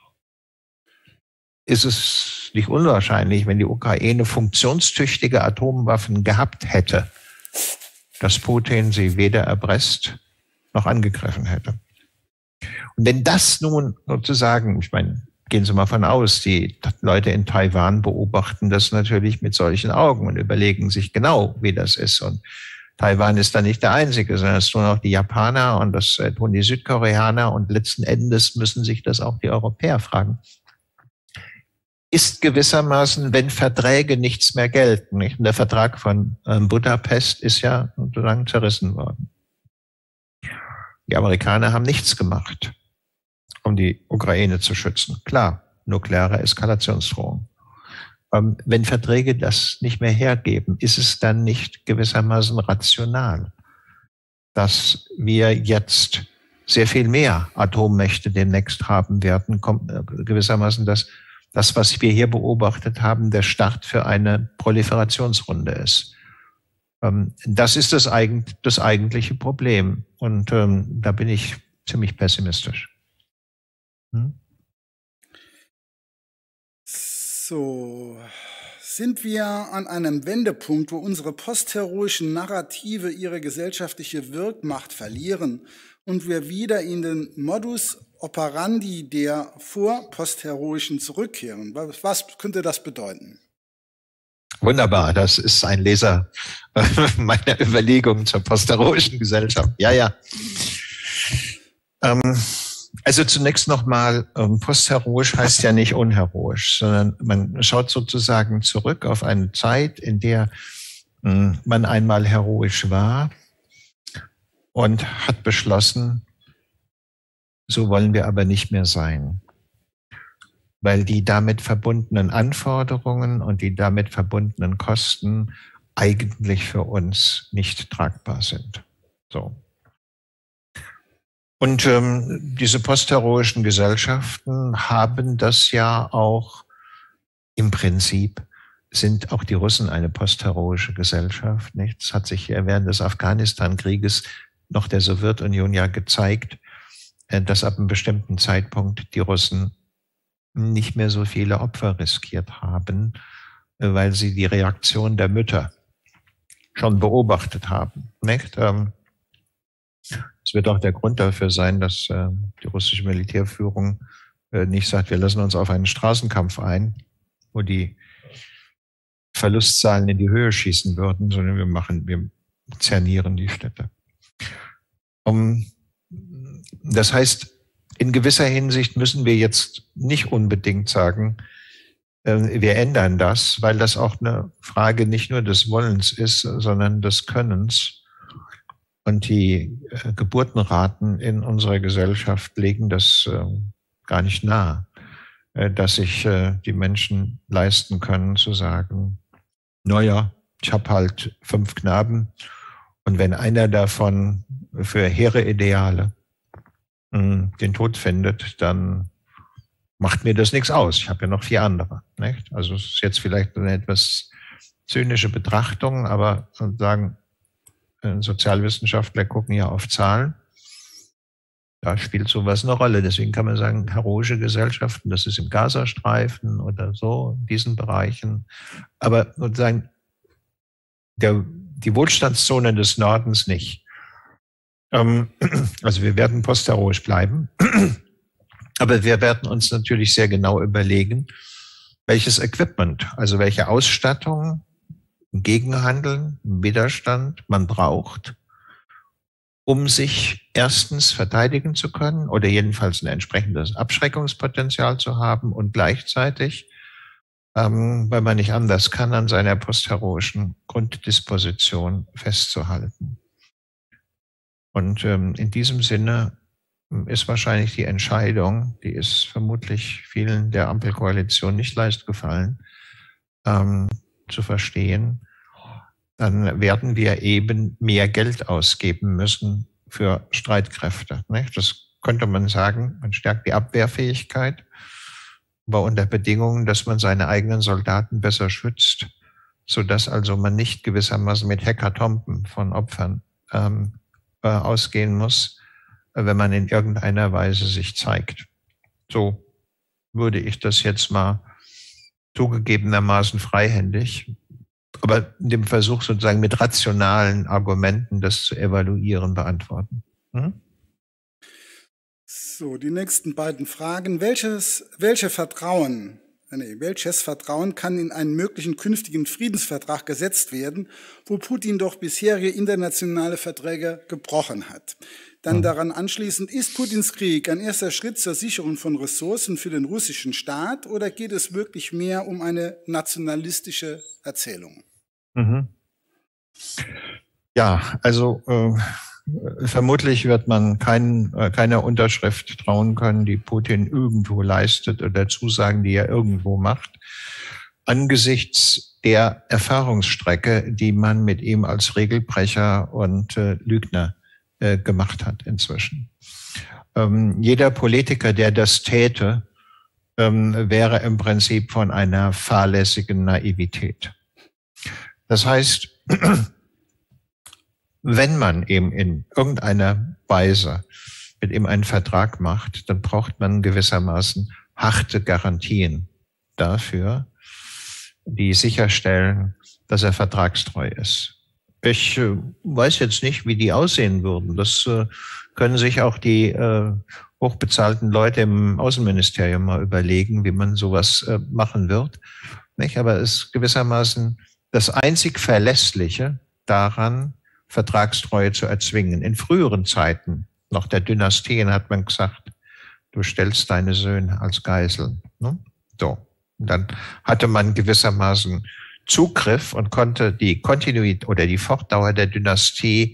ist es nicht unwahrscheinlich, wenn die Ukraine funktionstüchtige Atomwaffen gehabt hätte, dass Putin sie weder erpresst noch angegriffen hätte. Und wenn das nun sozusagen, ich meine, gehen Sie mal von aus, die Leute in Taiwan beobachten das natürlich mit solchen Augen und überlegen sich genau, wie das ist. Und Taiwan ist da nicht der Einzige, sondern es tun auch die Japaner und das tun die Südkoreaner und letzten Endes müssen sich das auch die Europäer fragen. Ist gewissermaßen, wenn Verträge nichts mehr gelten. Nicht? Und der Vertrag von Budapest ist ja sozusagen zerrissen worden. Die Amerikaner haben nichts gemacht, um die Ukraine zu schützen. Klar, nukleare Eskalationsdrohung. Wenn Verträge das nicht mehr hergeben, ist es dann nicht gewissermaßen rational, dass wir jetzt sehr viel mehr Atommächte demnächst haben werden, gewissermaßen, dass das, was wir hier beobachtet haben, der Start für eine Proliferationsrunde ist. Das ist das eigentliche Problem. Und da bin ich ziemlich pessimistisch. So, sind wir an einem Wendepunkt, wo unsere postheroischen Narrative ihre gesellschaftliche Wirkmacht verlieren und wir wieder in den Modus operandi der vor-postheroischen zurückkehren? Was könnte das bedeuten? Wunderbar, das ist ein Leser meiner Überlegungen zur postheroischen Gesellschaft. Ja. Also zunächst nochmal, postheroisch heißt ja nicht unheroisch, sondern man schaut sozusagen zurück auf eine Zeit, in der man einmal heroisch war und hat beschlossen, so wollen wir aber nicht mehr sein, weil die damit verbundenen Anforderungen und die damit verbundenen Kosten eigentlich für uns nicht tragbar sind. So. Und diese postheroischen Gesellschaften haben das ja auch im Prinzip, sind auch die Russen eine postheroische Gesellschaft. Nicht? Das hat sich während des Afghanistan-Krieges noch der Sowjetunion ja gezeigt, dass ab einem bestimmten Zeitpunkt die Russen nicht mehr so viele Opfer riskiert haben, weil sie die Reaktion der Mütter schon beobachtet haben. Nicht? Es wird auch der Grund dafür sein, dass die russische Militärführung nicht sagt, wir lassen uns auf einen Straßenkampf ein, wo die Verlustzahlen in die Höhe schießen würden, sondern wir zernieren die Städte. Das heißt, in gewisser Hinsicht müssen wir jetzt nicht unbedingt sagen, wir ändern das, weil das auch eine Frage nicht nur des Wollens ist, sondern des Könnens. Und die Geburtenraten in unserer Gesellschaft legen das gar nicht nahe, dass sich die Menschen leisten können zu sagen, naja, ich habe halt 5 Knaben und wenn einer davon für hehre Ideale den Tod findet, dann macht mir das nichts aus. Ich habe ja noch 4 andere. Nicht? Also es ist jetzt vielleicht eine etwas zynische Betrachtung, aber sozusagen Sozialwissenschaftler gucken ja auf Zahlen. Da spielt sowas eine Rolle. Deswegen kann man sagen, heroische Gesellschaften, das ist im Gazastreifen oder so, in diesen Bereichen. Aber sozusagen die Wohlstandszone des Nordens nicht. Also wir werden postheroisch bleiben. Aber wir werden uns natürlich sehr genau überlegen, welches Equipment, also welche Ausstattung, Gegenhandeln, Widerstand man braucht, um sich erstens verteidigen zu können oder jedenfalls ein entsprechendes Abschreckungspotenzial zu haben und gleichzeitig, weil man nicht anders kann, an seiner postheroischen Grunddisposition festzuhalten. Und in diesem Sinne ist wahrscheinlich die Entscheidung, die ist vermutlich vielen der Ampelkoalition nicht leicht gefallen, zu verstehen, dann werden wir eben mehr Geld ausgeben müssen für Streitkräfte. Nicht? Das könnte man sagen, man stärkt die Abwehrfähigkeit, aber unter Bedingungen, dass man seine eigenen Soldaten besser schützt, sodass also man nicht gewissermaßen mit Hekatomben von Opfern ausgehen muss, wenn man in irgendeiner Weise sich zeigt. So würde ich das jetzt mal zugegebenermaßen freihändig, aber in dem Versuch sozusagen mit rationalen Argumenten das zu evaluieren, beantworten. So, die nächsten beiden Fragen. Welches Vertrauen kann in einen möglichen künftigen Friedensvertrag gesetzt werden, wo Putin doch bisherige internationale Verträge gebrochen hat? Dann daran anschließend, ist Putins Krieg ein erster Schritt zur Sicherung von Ressourcen für den russischen Staat oder geht es wirklich mehr um eine nationalistische Erzählung? Ja, also vermutlich wird man keiner Unterschrift trauen können, die Putin irgendwo leistet oder Zusagen, die er irgendwo macht, angesichts der Erfahrungsstrecke, die man mit ihm als Regelbrecher und Lügner gemacht hat inzwischen. Jeder Politiker, der das täte, wäre im Prinzip von einer fahrlässigen Naivität. Das heißt, wenn man eben in irgendeiner Weise mit ihm einen Vertrag macht, dann braucht man gewissermaßen harte Garantien dafür, die sicherstellen, dass er vertragstreu ist. Ich weiß jetzt nicht, wie die aussehen würden. Das können sich auch die hochbezahlten Leute im Außenministerium mal überlegen, wie man sowas machen wird. Nicht? Aber es ist gewissermaßen das einzig Verlässliche daran, Vertragstreue zu erzwingen. In früheren Zeiten, noch der Dynastien, hat man gesagt, du stellst deine Söhne als Geiseln. Ne? So. Und dann hatte man gewissermaßen Zugriff und konnte die Kontinuität oder die Fortdauer der Dynastie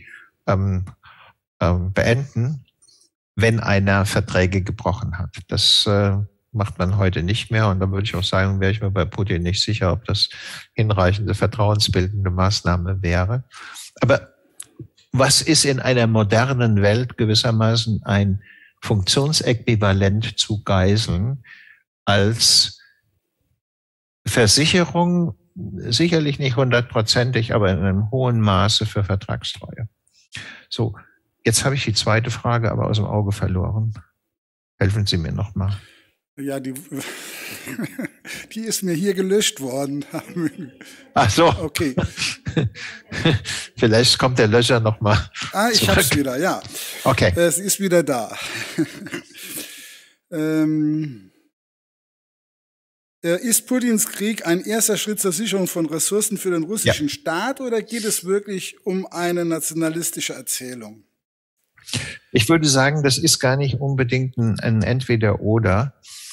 beenden, wenn einer Verträge gebrochen hat. Das macht man heute nicht mehr. Und da würde ich auch sagen, wäre ich mir bei Putin nicht sicher, ob das hinreichende vertrauensbildende Maßnahme wäre. Aber was ist in einer modernen Welt gewissermaßen ein Funktionsäquivalent zu Geiseln als Versicherung, sicherlich nicht 100%ig, aber in einem hohen Maße für Vertragstreue? So, jetzt habe ich die zweite Frage aber aus dem Auge verloren. Helfen Sie mir nochmal. Ja, die ist mir hier gelöscht worden. Ach so. Okay. Vielleicht kommt der Löcher nochmal. Ich habe es wieder, ja. Okay. Es ist wieder da. Ist Putins Krieg ein erster Schritt zur Sicherung von Ressourcen für den russischen Staat oder geht es wirklich um eine nationalistische Erzählung? Ich würde sagen, das ist gar nicht unbedingt ein Entweder-Oder.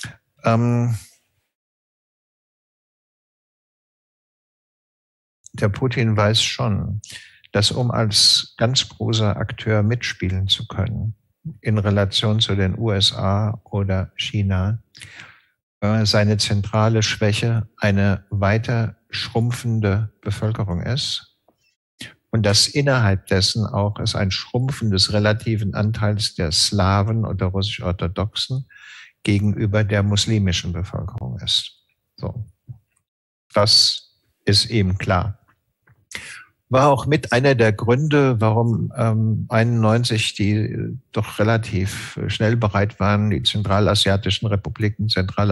Der Putin weiß schon, dass um als ganz großer Akteur mitspielen zu können, in Relation zu den USA oder China, seine zentrale Schwäche eine weiter schrumpfende Bevölkerung ist und dass innerhalb dessen auch es ein Schrumpfen des relativen Anteils der Slawen und der russisch-orthodoxen gegenüber der muslimischen Bevölkerung ist. So. Das ist eben klar. War auch mit einer der Gründe, warum 91 die doch relativ schnell bereit waren, die zentralasiatische Republiken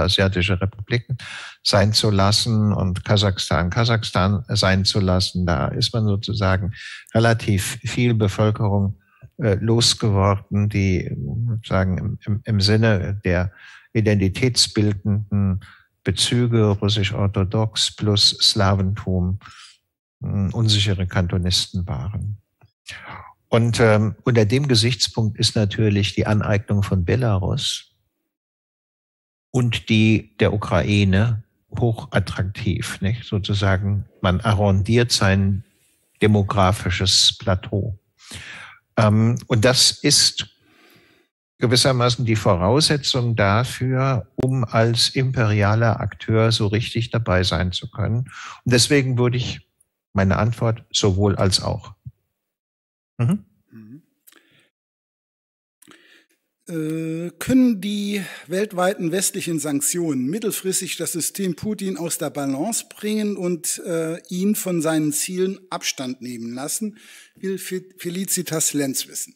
sein zu lassen und Kasachstan sein zu lassen. Da ist man sozusagen relativ viel Bevölkerung losgeworden, die sozusagen im Sinne der identitätsbildenden Bezüge russisch-orthodox plus Slawentum unsichere Kantonisten waren. Und unter dem Gesichtspunkt ist natürlich die Aneignung von Belarus und die der Ukraine hochattraktiv, nicht? Sozusagen, man arrondiert sein demografisches Plateau. Und das ist gewissermaßen die Voraussetzung dafür, um als imperialer Akteur so richtig dabei sein zu können. Und deswegen würde ich meine Antwort sowohl als auch. Können die weltweiten westlichen Sanktionen mittelfristig das System Putin aus der Balance bringen und ihn von seinen Zielen Abstand nehmen lassen, will Felicitas Lenz wissen.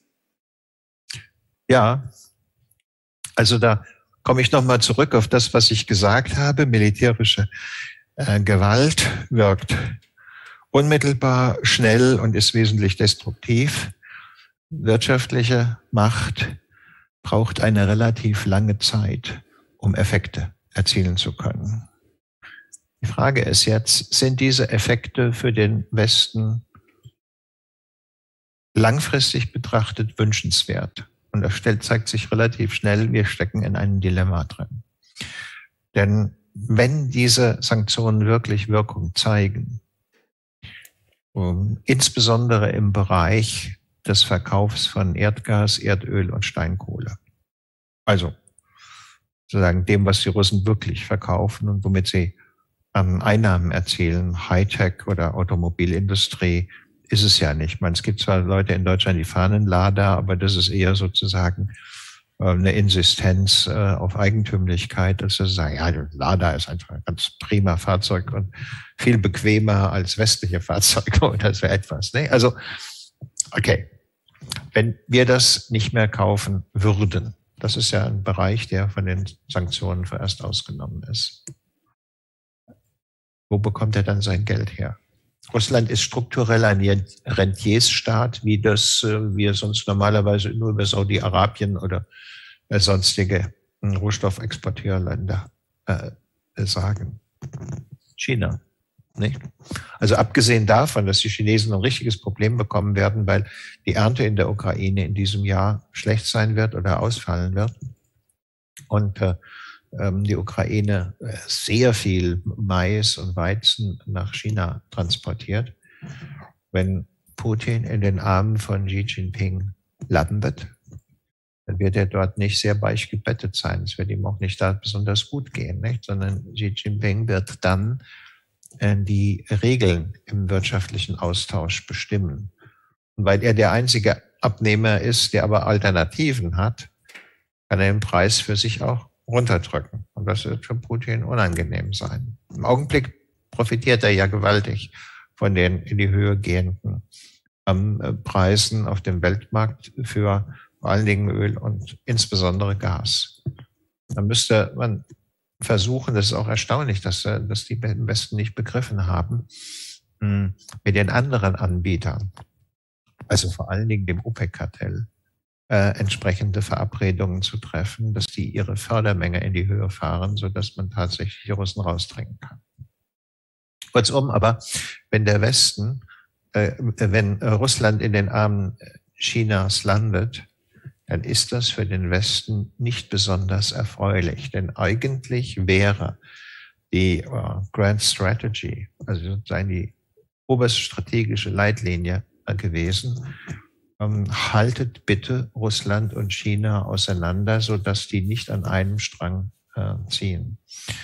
Ja, also da komme ich nochmal zurück auf das, was ich gesagt habe. Militärische Gewalt wirkt unmittelbar, schnell und ist wesentlich destruktiv. Wirtschaftliche Macht braucht eine relativ lange Zeit, um Effekte erzielen zu können. Die Frage ist jetzt, sind diese Effekte für den Westen langfristig betrachtet wünschenswert? Und das zeigt sich relativ schnell, wir stecken in einem Dilemma drin. Denn wenn diese Sanktionen wirklich Wirkung zeigen, insbesondere im Bereich des Verkaufs von Erdgas, Erdöl und Steinkohle. Also sozusagen dem, was die Russen wirklich verkaufen und womit sie Einnahmen erzielen, Hightech oder Automobilindustrie, ist es ja nicht. Es gibt zwar Leute in Deutschland, die fahren einen Lada, aber das ist eher sozusagen eine Insistenz auf Eigentümlichkeit, dass sie sagen, ja, Lada ist einfach ein ganz prima Fahrzeug und viel bequemer als westliche Fahrzeuge oder so etwas. Ne? Also, okay, wenn wir das nicht mehr kaufen würden, das ist ja ein Bereich, der von den Sanktionen vorerst ausgenommen ist. Wo bekommt er dann sein Geld her? Russland ist strukturell ein Rentiersstaat, wie das wir sonst normalerweise nur über Saudi-Arabien oder sonstige Rohstoffexportierländer sagen. China, nicht? Also abgesehen davon, dass die Chinesen ein richtiges Problem bekommen werden, weil die Ernte in der Ukraine in diesem Jahr schlecht sein wird oder ausfallen wird, und die Ukraine sehr viel Mais und Weizen nach China transportiert. Wenn Putin in den Armen von Xi Jinping landet, dann wird er dort nicht sehr weich gebettet sein. Es wird ihm auch nicht da besonders gut gehen, nicht? Sondern Xi Jinping wird dann die Regeln im wirtschaftlichen Austausch bestimmen. Und weil er der einzige Abnehmer ist, der aber Alternativen hat, kann er den Preis für sich auch runterdrücken. Und das wird für Putin unangenehm sein. Im Augenblick profitiert er ja gewaltig von den in die Höhe gehenden Preisen auf dem Weltmarkt für vor allen Dingen Öl und insbesondere Gas. Da müsste man versuchen, das ist auch erstaunlich, dass die im Westen nicht begriffen haben, mit den anderen Anbietern, also vor allen Dingen dem OPEC-Kartell, entsprechende Verabredungen zu treffen, dass die ihre Fördermenge in die Höhe fahren, sodass man tatsächlich die Russen rausdrängen kann. Kurzum, aber wenn der Westen, wenn Russland in den Armen Chinas landet, dann ist das für den Westen nicht besonders erfreulich. Denn eigentlich wäre die Grand Strategy, also sozusagen die oberste strategische Leitlinie gewesen, haltet bitte Russland und China auseinander, sodass die nicht an einem Strang ziehen.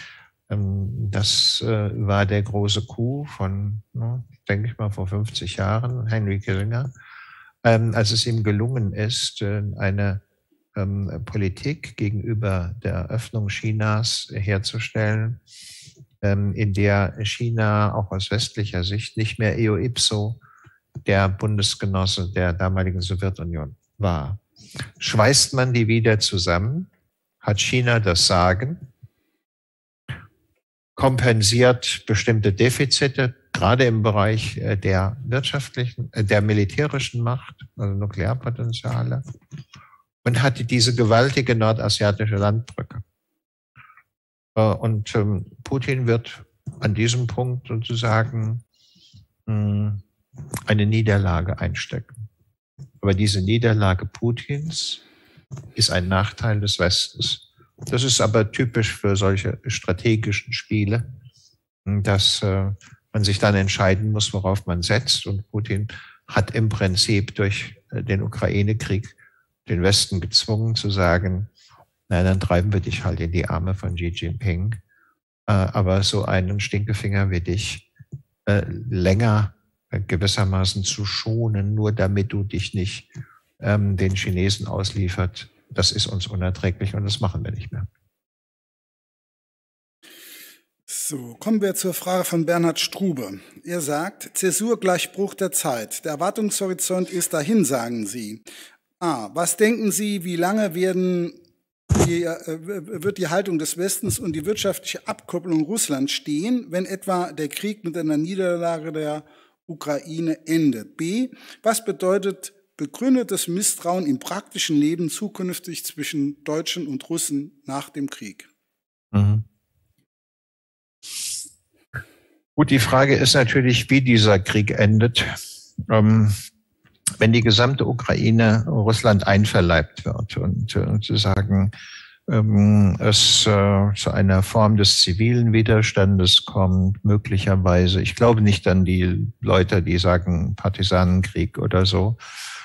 Das war der große Coup von, denke ich mal, vor 50 Jahren, Henry Kissinger, als es ihm gelungen ist, eine Politik gegenüber der Öffnung Chinas herzustellen, in der China auch aus westlicher Sicht nicht mehr eo ipso der Bundesgenosse der damaligen Sowjetunion war. Schweißt man die wieder zusammen, hat China das Sagen, kompensiert bestimmte Defizite, gerade im Bereich der wirtschaftlichen, der militärischen Macht, also Nuklearpotenziale, und hatte diese gewaltige nordasiatische Landbrücke. Und Putin wird an diesem Punkt sozusagen eine Niederlage einstecken. Aber diese Niederlage Putins ist ein Nachteil des Westens. Das ist aber typisch für solche strategischen Spiele, dass man sich dann entscheiden muss, worauf man setzt. Und Putin hat im Prinzip durch den Ukraine-Krieg den Westen gezwungen zu sagen, na, dann treiben wir dich halt in die Arme von Xi Jinping. Aber so einen Stinkefinger wie dich länger gewissermaßen zu schonen, nur damit du dich nicht den Chinesen ausliefert, das ist uns unerträglich und das machen wir nicht mehr. So, kommen wir zur Frage von Bernhard Strube. Er sagt, Zäsur gleich Bruch der Zeit. Der Erwartungshorizont ist dahin, sagen Sie. Was denken Sie, wie lange wird die Haltung des Westens und die wirtschaftliche Abkopplung Russlands stehen, wenn etwa der Krieg mit einer Niederlage der Ukraine endet? B. Was bedeutet begründetes Misstrauen im praktischen Leben zukünftig zwischen Deutschen und Russen nach dem Krieg? Mhm. Gut, die Frage ist natürlich, wie dieser Krieg endet. Wenn die gesamte Ukraine Russland einverleibt wird und sozusagen es zu einer Form des zivilen Widerstandes kommt, möglicherweise, ich glaube nicht an die Leute, die sagen Partisanenkrieg oder so,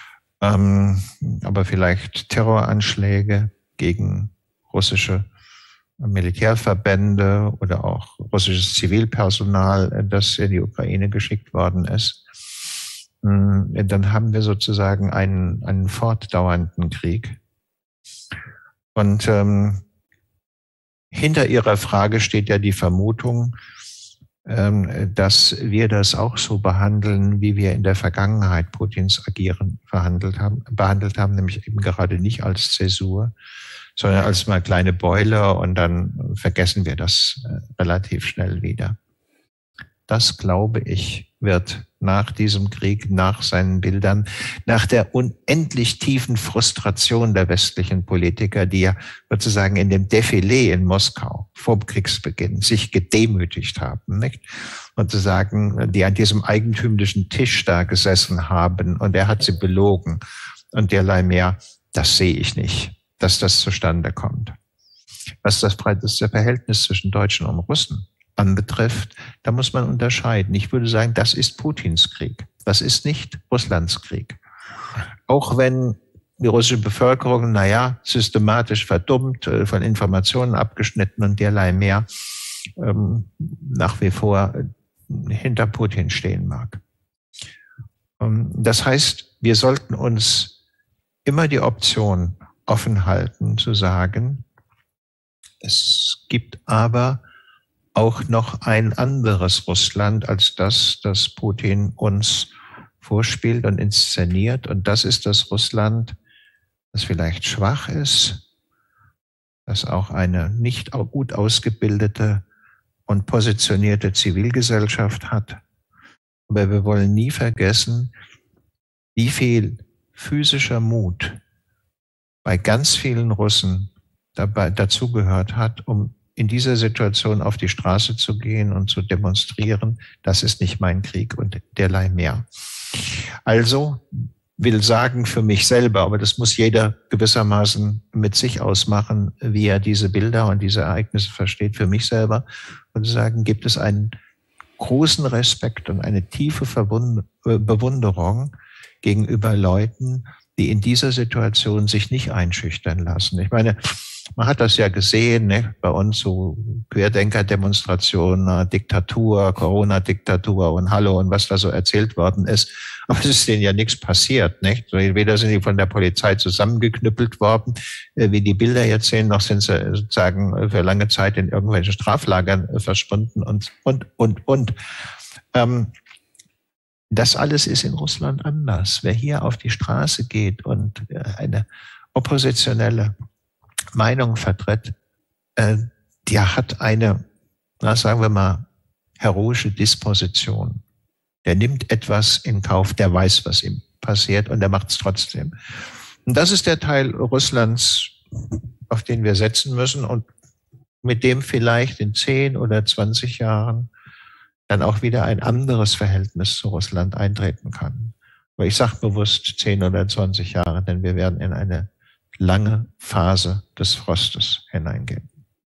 aber vielleicht Terroranschläge gegen russische Militärverbände oder auch russisches Zivilpersonal, das in die Ukraine geschickt worden ist, dann haben wir sozusagen einen fortdauernden Krieg. Und hinter Ihrer Frage steht ja die Vermutung, dass wir das auch so behandeln, wie wir in der Vergangenheit Putins Agieren behandelt haben, nämlich eben gerade nicht als Zäsur, sondern als mal kleine Beule und dann vergessen wir das relativ schnell wieder. Das, glaube ich, wird nach diesem Krieg, nach seinen Bildern, nach der unendlich tiefen Frustration der westlichen Politiker, die ja sozusagen in dem Defilé in Moskau vor Kriegsbeginn sich gedemütigt haben, nicht? Und zu sagen, die an diesem eigentümlichen Tisch da gesessen haben und er hat sie belogen und derlei mehr, das sehe ich nicht, dass das zustande kommt. Was das Verhältnis zwischen Deutschen und Russen anbetrifft, da muss man unterscheiden. Ich würde sagen, das ist Putins Krieg. Das ist nicht Russlands Krieg. Auch wenn die russische Bevölkerung, systematisch verdummt, von Informationen abgeschnitten und derlei mehr, nach wie vor hinter Putin stehen mag. Das heißt, wir sollten uns immer die Option offen halten, zu sagen, es gibt aber auch noch ein anderes Russland als das Putin uns vorspielt und inszeniert. Und das ist das Russland, das vielleicht schwach ist, das auch eine nicht gut ausgebildete und positionierte Zivilgesellschaft hat. Aber wir wollen nie vergessen, wie viel physischer Mut bei ganz vielen Russen dazugehört hat, um in dieser Situation auf die Straße zu gehen und zu demonstrieren, das ist nicht mein Krieg und derlei mehr. Also will sagen für mich selber, aber das muss jeder gewissermaßen mit sich ausmachen, wie er diese Bilder und diese Ereignisse versteht, für mich selber, und sagen, gibt es einen großen Respekt und eine tiefe Bewunderung gegenüber Leuten, die in dieser Situation sich nicht einschüchtern lassen. Ich meine, man hat das ja gesehen, ne, bei uns so Querdenker-Demonstrationen, Diktatur, Corona-Diktatur und Hallo und was da so erzählt worden ist. Aber es ist denen ja nichts passiert, nicht? Weder sind die von der Polizei zusammengeknüppelt worden, wie die Bilder jetzt sehen, noch sind sie sozusagen für lange Zeit in irgendwelchen Straflagern verschwunden und. Das alles ist in Russland anders. Wer hier auf die Straße geht und eine oppositionelle Meinung vertritt, der hat eine, sagen wir mal, heroische Disposition. Der nimmt etwas in Kauf, der weiß, was ihm passiert und der macht es trotzdem. Und das ist der Teil Russlands, auf den wir setzen müssen und mit dem vielleicht in 10 oder 20 Jahren dann auch wieder ein anderes Verhältnis zu Russland eintreten kann. Aber ich sage bewusst 10 oder 20 Jahre, denn wir werden in eine lange Phase des Frostes hineingehen.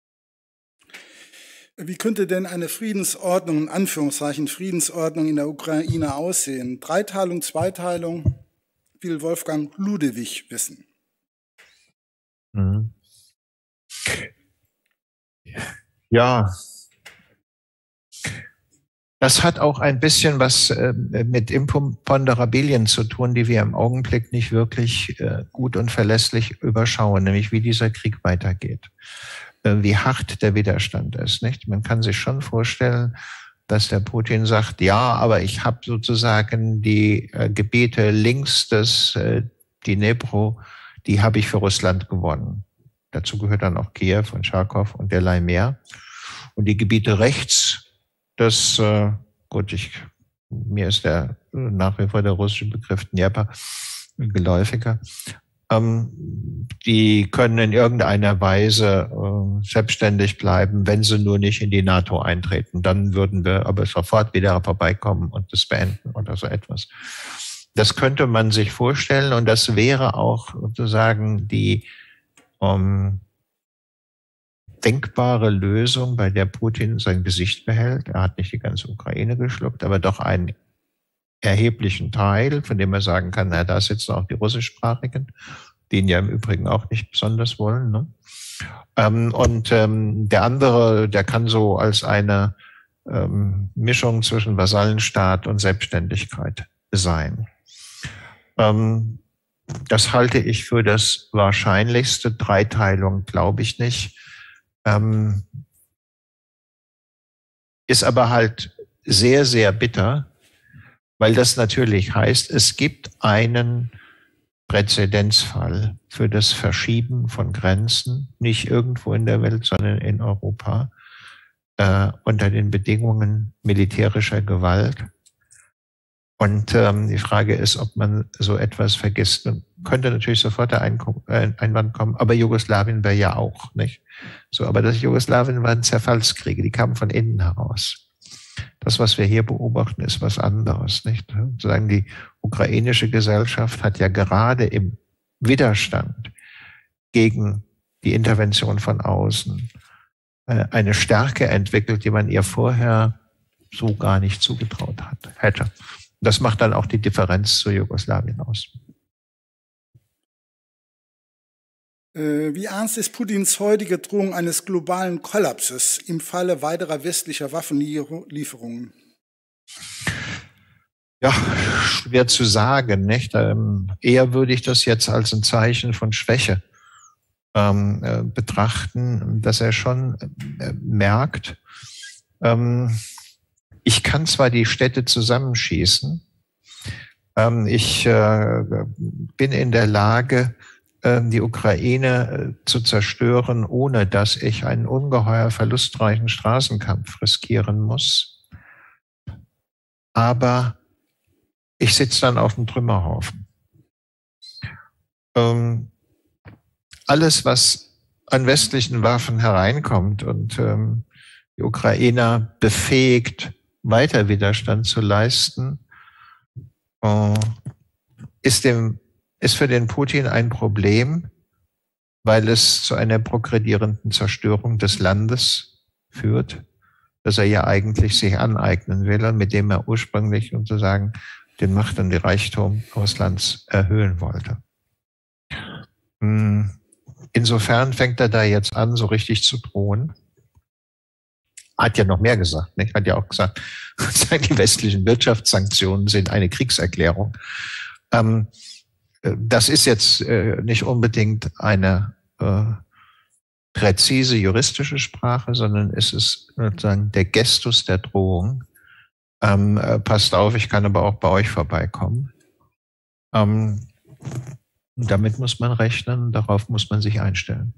Wie könnte denn eine Friedensordnung, in Anführungszeichen Friedensordnung in der Ukraine aussehen? Dreiteilung, Zweiteilung, will Wolfgang Ludewig wissen. Ja, das hat auch ein bisschen was mit Imponderabilien zu tun, die wir im Augenblick nicht wirklich gut und verlässlich überschauen, nämlich wie dieser Krieg weitergeht, wie hart der Widerstand ist, nicht? Man kann sich schon vorstellen, dass der Putin sagt, ja, aber ich habe sozusagen die Gebiete links des Dnipro, die habe ich für Russland gewonnen. Dazu gehört dann auch Kiew und Charkow und derlei mehr. Und die Gebiete rechts, das, mir ist nach wie vor der russische Begriff Dnieper geläufiger. Die können in irgendeiner Weise selbstständig bleiben, wenn sie nur nicht in die NATO eintreten. Dann würden wir aber sofort wieder vorbeikommen und das beenden oder so etwas. Das könnte man sich vorstellen und das wäre auch sozusagen die denkbare Lösung, bei der Putin sein Gesicht behält. Er hat nicht die ganze Ukraine geschluckt, aber doch einen erheblichen Teil, von dem er sagen kann, na, da sitzen auch die russischsprachigen, die ihn ja im Übrigen auch nicht besonders wollen. Ne? Der andere, der kann so als eine Mischung zwischen Vasallenstaat und Selbstständigkeit sein. Das halte ich für das Wahrscheinlichste. Dreiteilung glaube ich nicht. Ist aber halt sehr, sehr bitter, weil das natürlich heißt, es gibt einen Präzedenzfall für das Verschieben von Grenzen, nicht irgendwo in der Welt, sondern in Europa, unter den Bedingungen militärischer Gewalt. Und die Frage ist, ob man so etwas vergisst. Man könnte natürlich sofort der Einwand kommen, aber Jugoslawien wäre ja auch, nicht? So, aber das Jugoslawien waren Zerfallskriege, die kamen von innen heraus. Das, was wir hier beobachten, ist was anderes, nicht? Sozusagen die ukrainische Gesellschaft hat ja gerade im Widerstand gegen die Intervention von außen eine Stärke entwickelt, die man ihr vorher so gar nicht zugetraut hätte. Das macht dann auch die Differenz zu Jugoslawien aus. Wie ernst ist Putins heutige Drohung eines globalen Kollapses im Falle weiterer westlicher Waffenlieferungen? Ja, schwer zu sagen, nicht? Eher würde ich das jetzt als ein Zeichen von Schwäche betrachten, dass er schon merkt, ich kann zwar die Städte zusammenschießen, ich bin in der Lage, die Ukraine zu zerstören, ohne dass ich einen ungeheuer verlustreichen Straßenkampf riskieren muss. Aber ich sitze dann auf dem Trümmerhaufen. Alles, was an westlichen Waffen hereinkommt und die Ukrainer befähigt, weiter Widerstand zu leisten, ist für den Putin ein Problem, weil es zu einer progredierenden Zerstörung des Landes führt, das er ja eigentlich sich aneignen will und mit dem er ursprünglich sozusagen den Macht und den Reichtum Russlands erhöhen wollte. Insofern fängt er da jetzt an, so richtig zu drohen. Hat ja noch mehr gesagt, nicht? Hat ja auch gesagt, die westlichen Wirtschaftssanktionen sind eine Kriegserklärung. Das ist jetzt nicht unbedingt eine präzise juristische Sprache, sondern es ist sozusagen der Gestus der Drohung. Passt auf, ich kann aber auch bei euch vorbeikommen. Damit muss man rechnen, darauf muss man sich einstellen.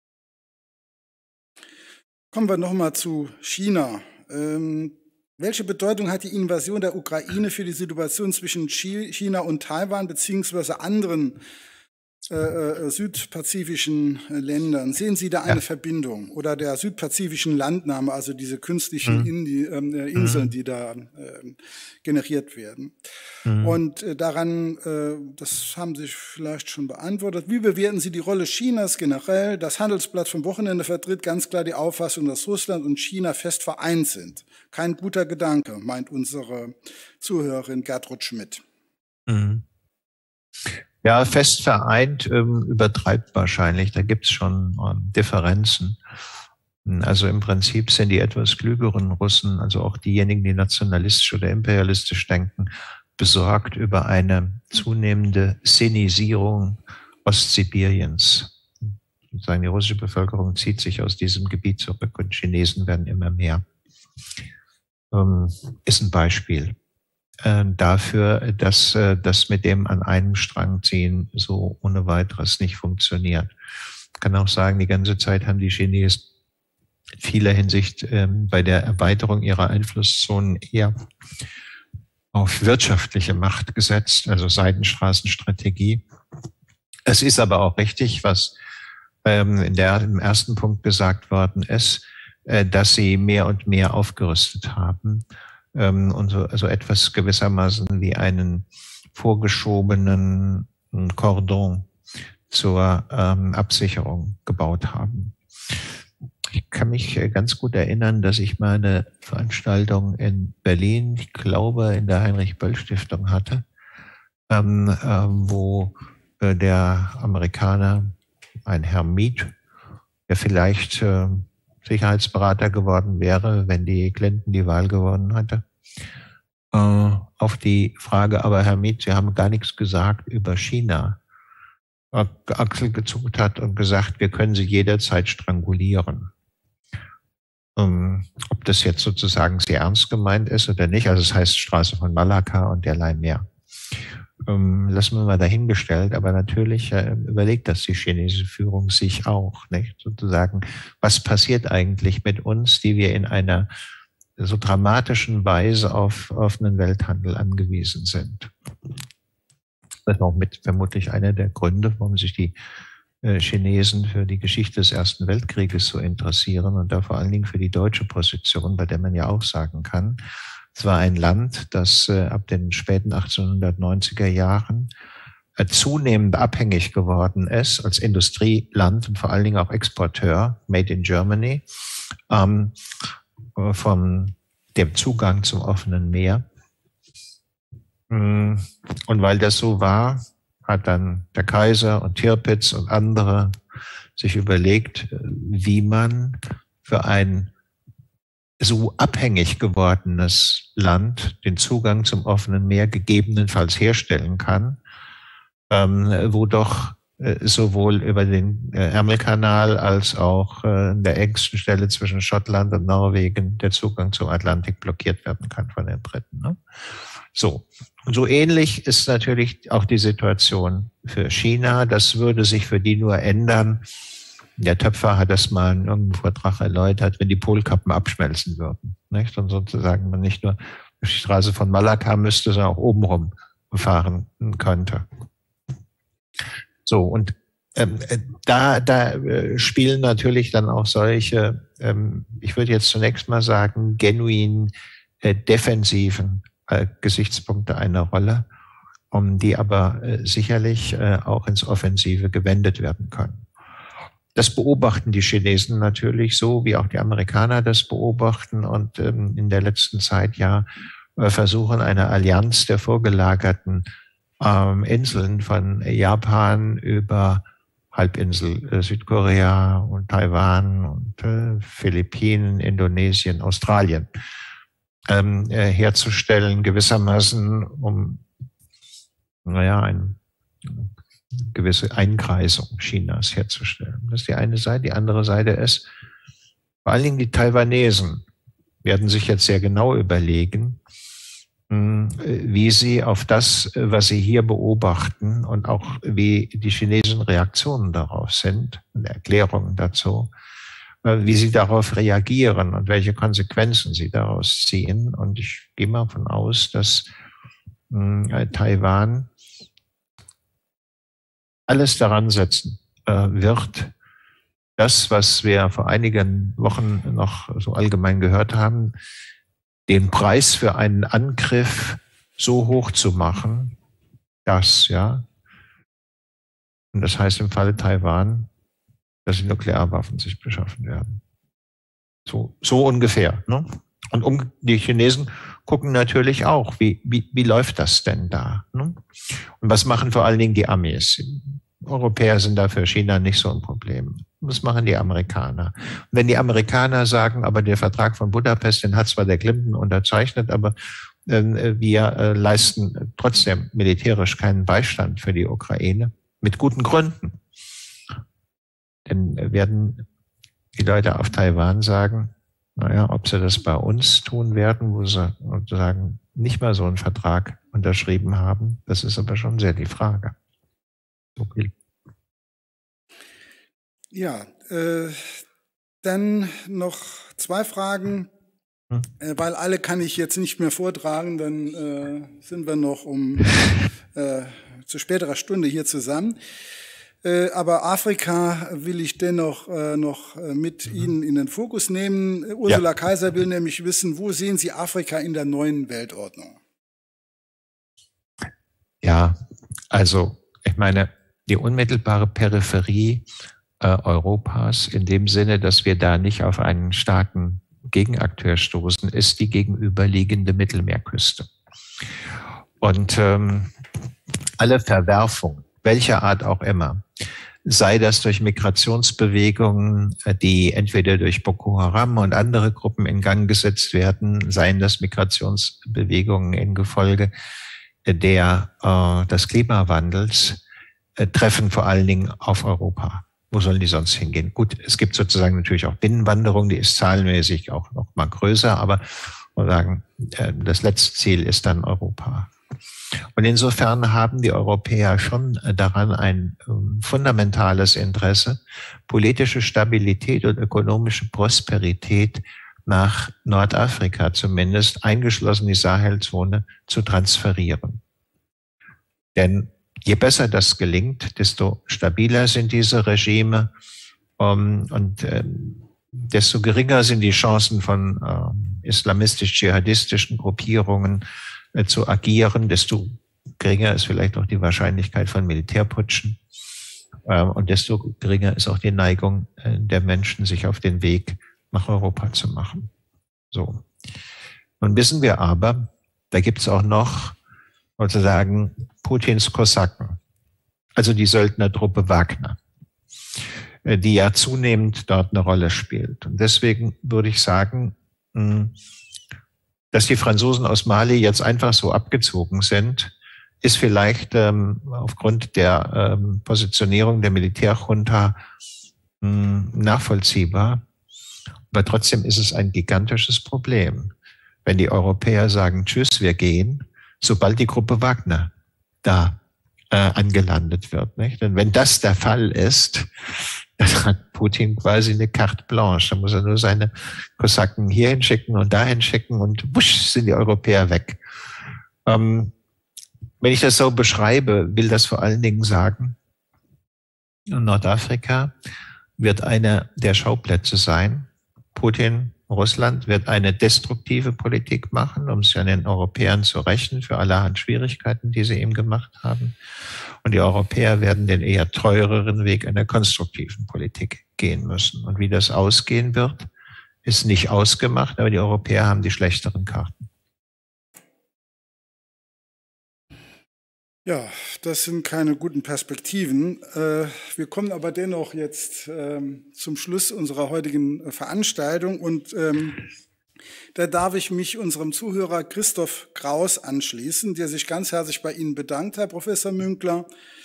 Kommen wir nochmal zu China. Welche Bedeutung hat die Invasion der Ukraine für die Situation zwischen China und Taiwan beziehungsweise anderen südpazifischen Ländern? Sehen Sie da eine Verbindung oder der südpazifischen Landnahme, also diese künstlichen Inseln, die da generiert werden? Und daran, das haben Sie vielleicht schon beantwortet, wie bewerten Sie die Rolle Chinas generell? Das Handelsblatt vom Wochenende vertritt ganz klar die Auffassung, dass Russland und China fest vereint sind. Kein guter Gedanke, meint unsere Zuhörerin Gertrud Schmidt. Ja, fest vereint übertreibt wahrscheinlich. Da gibt's schon Differenzen. Also im Prinzip sind die etwas klügeren Russen, also auch diejenigen, die nationalistisch oder imperialistisch denken, besorgt über eine zunehmende Sinisierung Ostsibiriens. Die russische Bevölkerung zieht sich aus diesem Gebiet zurück und Chinesen werden immer mehr. Ist ein Beispiel dafür, dass das mit dem an einem Strang ziehen so ohne weiteres nicht funktioniert. Ich kann auch sagen, die ganze Zeit haben die Chinesen in vieler Hinsicht bei der Erweiterung ihrer Einflusszonen eher auf wirtschaftliche Macht gesetzt, also Seidenstraßenstrategie. Es ist aber auch richtig, was im ersten Punkt gesagt worden ist, dass sie mehr und mehr aufgerüstet haben und so etwas gewissermaßen wie einen vorgeschobenen Kordon zur Absicherung gebaut haben. Ich kann mich ganz gut erinnern, dass ich mal eine Veranstaltung in Berlin, ich glaube in der Heinrich-Böll-Stiftung hatte, wo der Amerikaner, ein Herr Mead, der vielleicht Sicherheitsberater geworden wäre, wenn die Clinton die Wahl gewonnen hatte, auf die Frage, aber Herr Mead, Sie haben gar nichts gesagt über China, Achsel gezuckt hat und gesagt, wir können sie jederzeit strangulieren. Ob das jetzt sozusagen sehr ernst gemeint ist oder nicht, also es heißt Straße von Malakka und derlei mehr. Lassen wir mal dahingestellt, aber natürlich überlegt das die chinesische Führung sich auch, nicht? Sozusagen, was passiert eigentlich mit uns, die wir in einer so dramatischen Weise auf einen Welthandel angewiesen sind? Das ist auch vermutlich einer der Gründe, warum sich die Chinesen für die Geschichte des Ersten Weltkrieges so interessieren und da vor allen Dingen für die deutsche Position, bei der man ja auch sagen kann, es war ein Land, das ab den späten 1890er Jahren zunehmend abhängig geworden ist als Industrieland und vor allen Dingen auch Exporteur, made in Germany, von dem Zugang zum offenen Meer. Und weil das so war, hat dann der Kaiser und Tirpitz und andere sich überlegt, wie man für ein so abhängig gewordenes Land den Zugang zum offenen Meer gegebenenfalls herstellen kann, wo doch sowohl über den Ärmelkanal als auch an der engsten Stelle zwischen Schottland und Norwegen der Zugang zum Atlantik blockiert werden kann von den Briten. Ne? So. Und so ähnlich ist natürlich auch die Situation für China. Das würde sich für die nur ändern. Der Töpfer hat das mal in irgendeinem Vortrag erläutert, wenn die Polkappen abschmelzen würden. Nicht? Und sozusagen man nicht nur die Straße von Malakka müsste, sondern auch obenrum fahren könnte. So, und da spielen natürlich dann auch solche, ich würde jetzt zunächst mal sagen, genuin defensiven Gesichtspunkte eine Rolle, die aber sicherlich auch ins Offensive gewendet werden können. Das beobachten die Chinesen natürlich so, wie auch die Amerikaner das beobachten und in der letzten Zeit ja versuchen, eine Allianz der vorgelagerten Inseln von Japan über Halbinsel Südkorea und Taiwan und Philippinen, Indonesien, Australien herzustellen, gewissermaßen um eine gewisse Einkreisung Chinas herzustellen. Das ist die eine Seite. Die andere Seite ist, vor allen Dingen die Taiwanesen werden sich jetzt sehr genau überlegen, wie sie auf das, was sie hier beobachten und auch wie die chinesischen Reaktionen darauf sind und Erklärungen dazu, wie sie darauf reagieren und welche Konsequenzen sie daraus ziehen. Und ich gehe mal davon aus, dass Taiwan alles daran setzen wird, das, was wir vor einigen Wochen noch so allgemein gehört haben, den Preis für einen Angriff so hoch zu machen, dass, ja, und das heißt im Falle Taiwan, dass die Nuklearwaffen sich beschaffen werden. So ungefähr. Ne? Und die Chinesen gucken natürlich auch, wie läuft das denn da? Ne? Und was machen vor allen Dingen die Amis? Europäer sind da für China nicht so ein Problem. Was machen die Amerikaner? Und wenn die Amerikaner sagen, aber der Vertrag von Budapest, den hat zwar der Clinton unterzeichnet, aber wir leisten trotzdem militärisch keinen Beistand für die Ukraine, mit guten Gründen. Dann werden die Leute auf Taiwan sagen, naja, ob sie das bei uns tun werden, wo sie sozusagen nicht mal so einen Vertrag unterschrieben haben, das ist aber schon sehr die Frage. Okay. Ja, dann noch zwei Fragen, weil alle kann ich jetzt nicht mehr vortragen, dann sind wir noch zu späterer Stunde hier zusammen. Aber Afrika will ich dennoch noch mit Ihnen in den Fokus nehmen. Ursula Kaiser will nämlich wissen, wo sehen Sie Afrika in der neuen Weltordnung? Ja, also ich meine, die unmittelbare Peripherie Europas, in dem Sinne, dass wir da nicht auf einen starken Gegenakteur stoßen, ist die gegenüberliegende Mittelmeerküste. Und alle Verwerfungen, welcher Art auch immer, sei das durch Migrationsbewegungen, die entweder durch Boko Haram und andere Gruppen in Gang gesetzt werden, seien das Migrationsbewegungen in Gefolge des Klimawandels, treffen vor allen Dingen auf Europa. Wo sollen die sonst hingehen? Gut, es gibt sozusagen natürlich auch Binnenwanderung, die ist zahlenmäßig auch noch mal größer, aber wir sagen, das letzte Ziel ist dann Europa. Und insofern haben die Europäer schon daran ein fundamentales Interesse, politische Stabilität und ökonomische Prosperität nach Nordafrika zumindest, eingeschlossen die Sahelzone, zu transferieren. Denn je besser das gelingt, desto stabiler sind diese Regime und desto geringer sind die Chancen von islamistisch-dschihadistischen Gruppierungen zu agieren, desto geringer ist vielleicht auch die Wahrscheinlichkeit von Militärputschen. Und desto geringer ist auch die Neigung der Menschen, sich auf den Weg nach Europa zu machen. So. Nun wissen wir aber, da gibt es auch noch sozusagen Putins Kosaken, also die Söldnertruppe Wagner, die ja zunehmend dort eine Rolle spielt. Und deswegen würde ich sagen, dass die Franzosen aus Mali jetzt einfach so abgezogen sind, ist vielleicht aufgrund der Positionierung der Militärjunta nachvollziehbar. Aber trotzdem ist es ein gigantisches Problem, wenn die Europäer sagen, tschüss, wir gehen, sobald die Gruppe Wagner da angelandet wird. Nicht? Und wenn das der Fall ist, dann hat Putin quasi eine carte blanche. Da muss er nur seine Kosaken hierhin schicken und dahin schicken und wusch sind die Europäer weg. Wenn ich das so beschreibe, will das vor allen Dingen sagen, Nordafrika wird einer der Schauplätze sein. Putin, Russland, wird eine destruktive Politik machen, um sich an den Europäern zu rächen für allerhand Schwierigkeiten, die sie ihm gemacht haben. Und die Europäer werden den eher teureren Weg einer konstruktiven Politik gehen müssen. Und wie das ausgehen wird, ist nicht ausgemacht, aber die Europäer haben die schlechteren Karten. Ja, das sind keine guten Perspektiven. Wir kommen aber dennoch jetzt zum Schluss unserer heutigen Veranstaltung und da darf ich mich unserem Zuhörer Christoph Kraus anschließen, der sich ganz herzlich bei Ihnen bedankt, Herr Professor Münkler.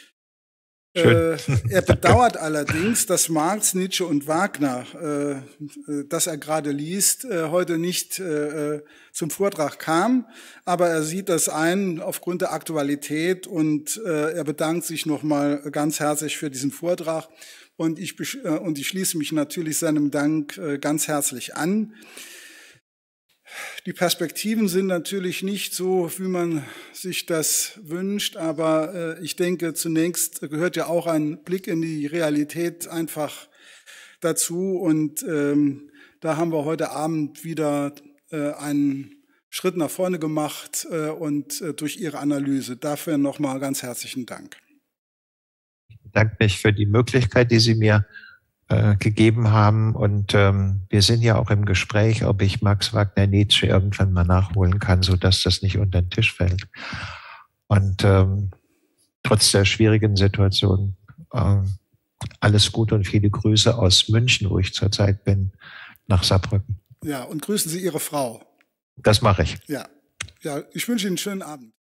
Er bedauert allerdings, dass Marx, Nietzsche und Wagner, das er gerade liest, heute nicht zum Vortrag kam. Aber er sieht das ein aufgrund der Aktualität und er bedankt sich nochmal ganz herzlich für diesen Vortrag. Und ich schließe mich natürlich seinem Dank ganz herzlich an. Die Perspektiven sind natürlich nicht so, wie man sich das wünscht, aber ich denke, zunächst gehört ja auch ein Blick in die Realität einfach dazu und da haben wir heute Abend wieder einen Schritt nach vorne gemacht und durch Ihre Analyse. Dafür nochmal ganz herzlichen Dank. Ich bedanke mich für die Möglichkeit, die Sie mir gegeben haben. Und wir sind ja auch im Gespräch, ob ich Marx, Wagner, Nietzsche irgendwann mal nachholen kann, sodass das nicht unter den Tisch fällt. Und trotz der schwierigen Situation alles Gute und viele Grüße aus München, wo ich zurzeit bin, nach Saarbrücken. Ja, und grüßen Sie Ihre Frau. Das mache ich. Ja, ich wünsche Ihnen einen schönen Abend.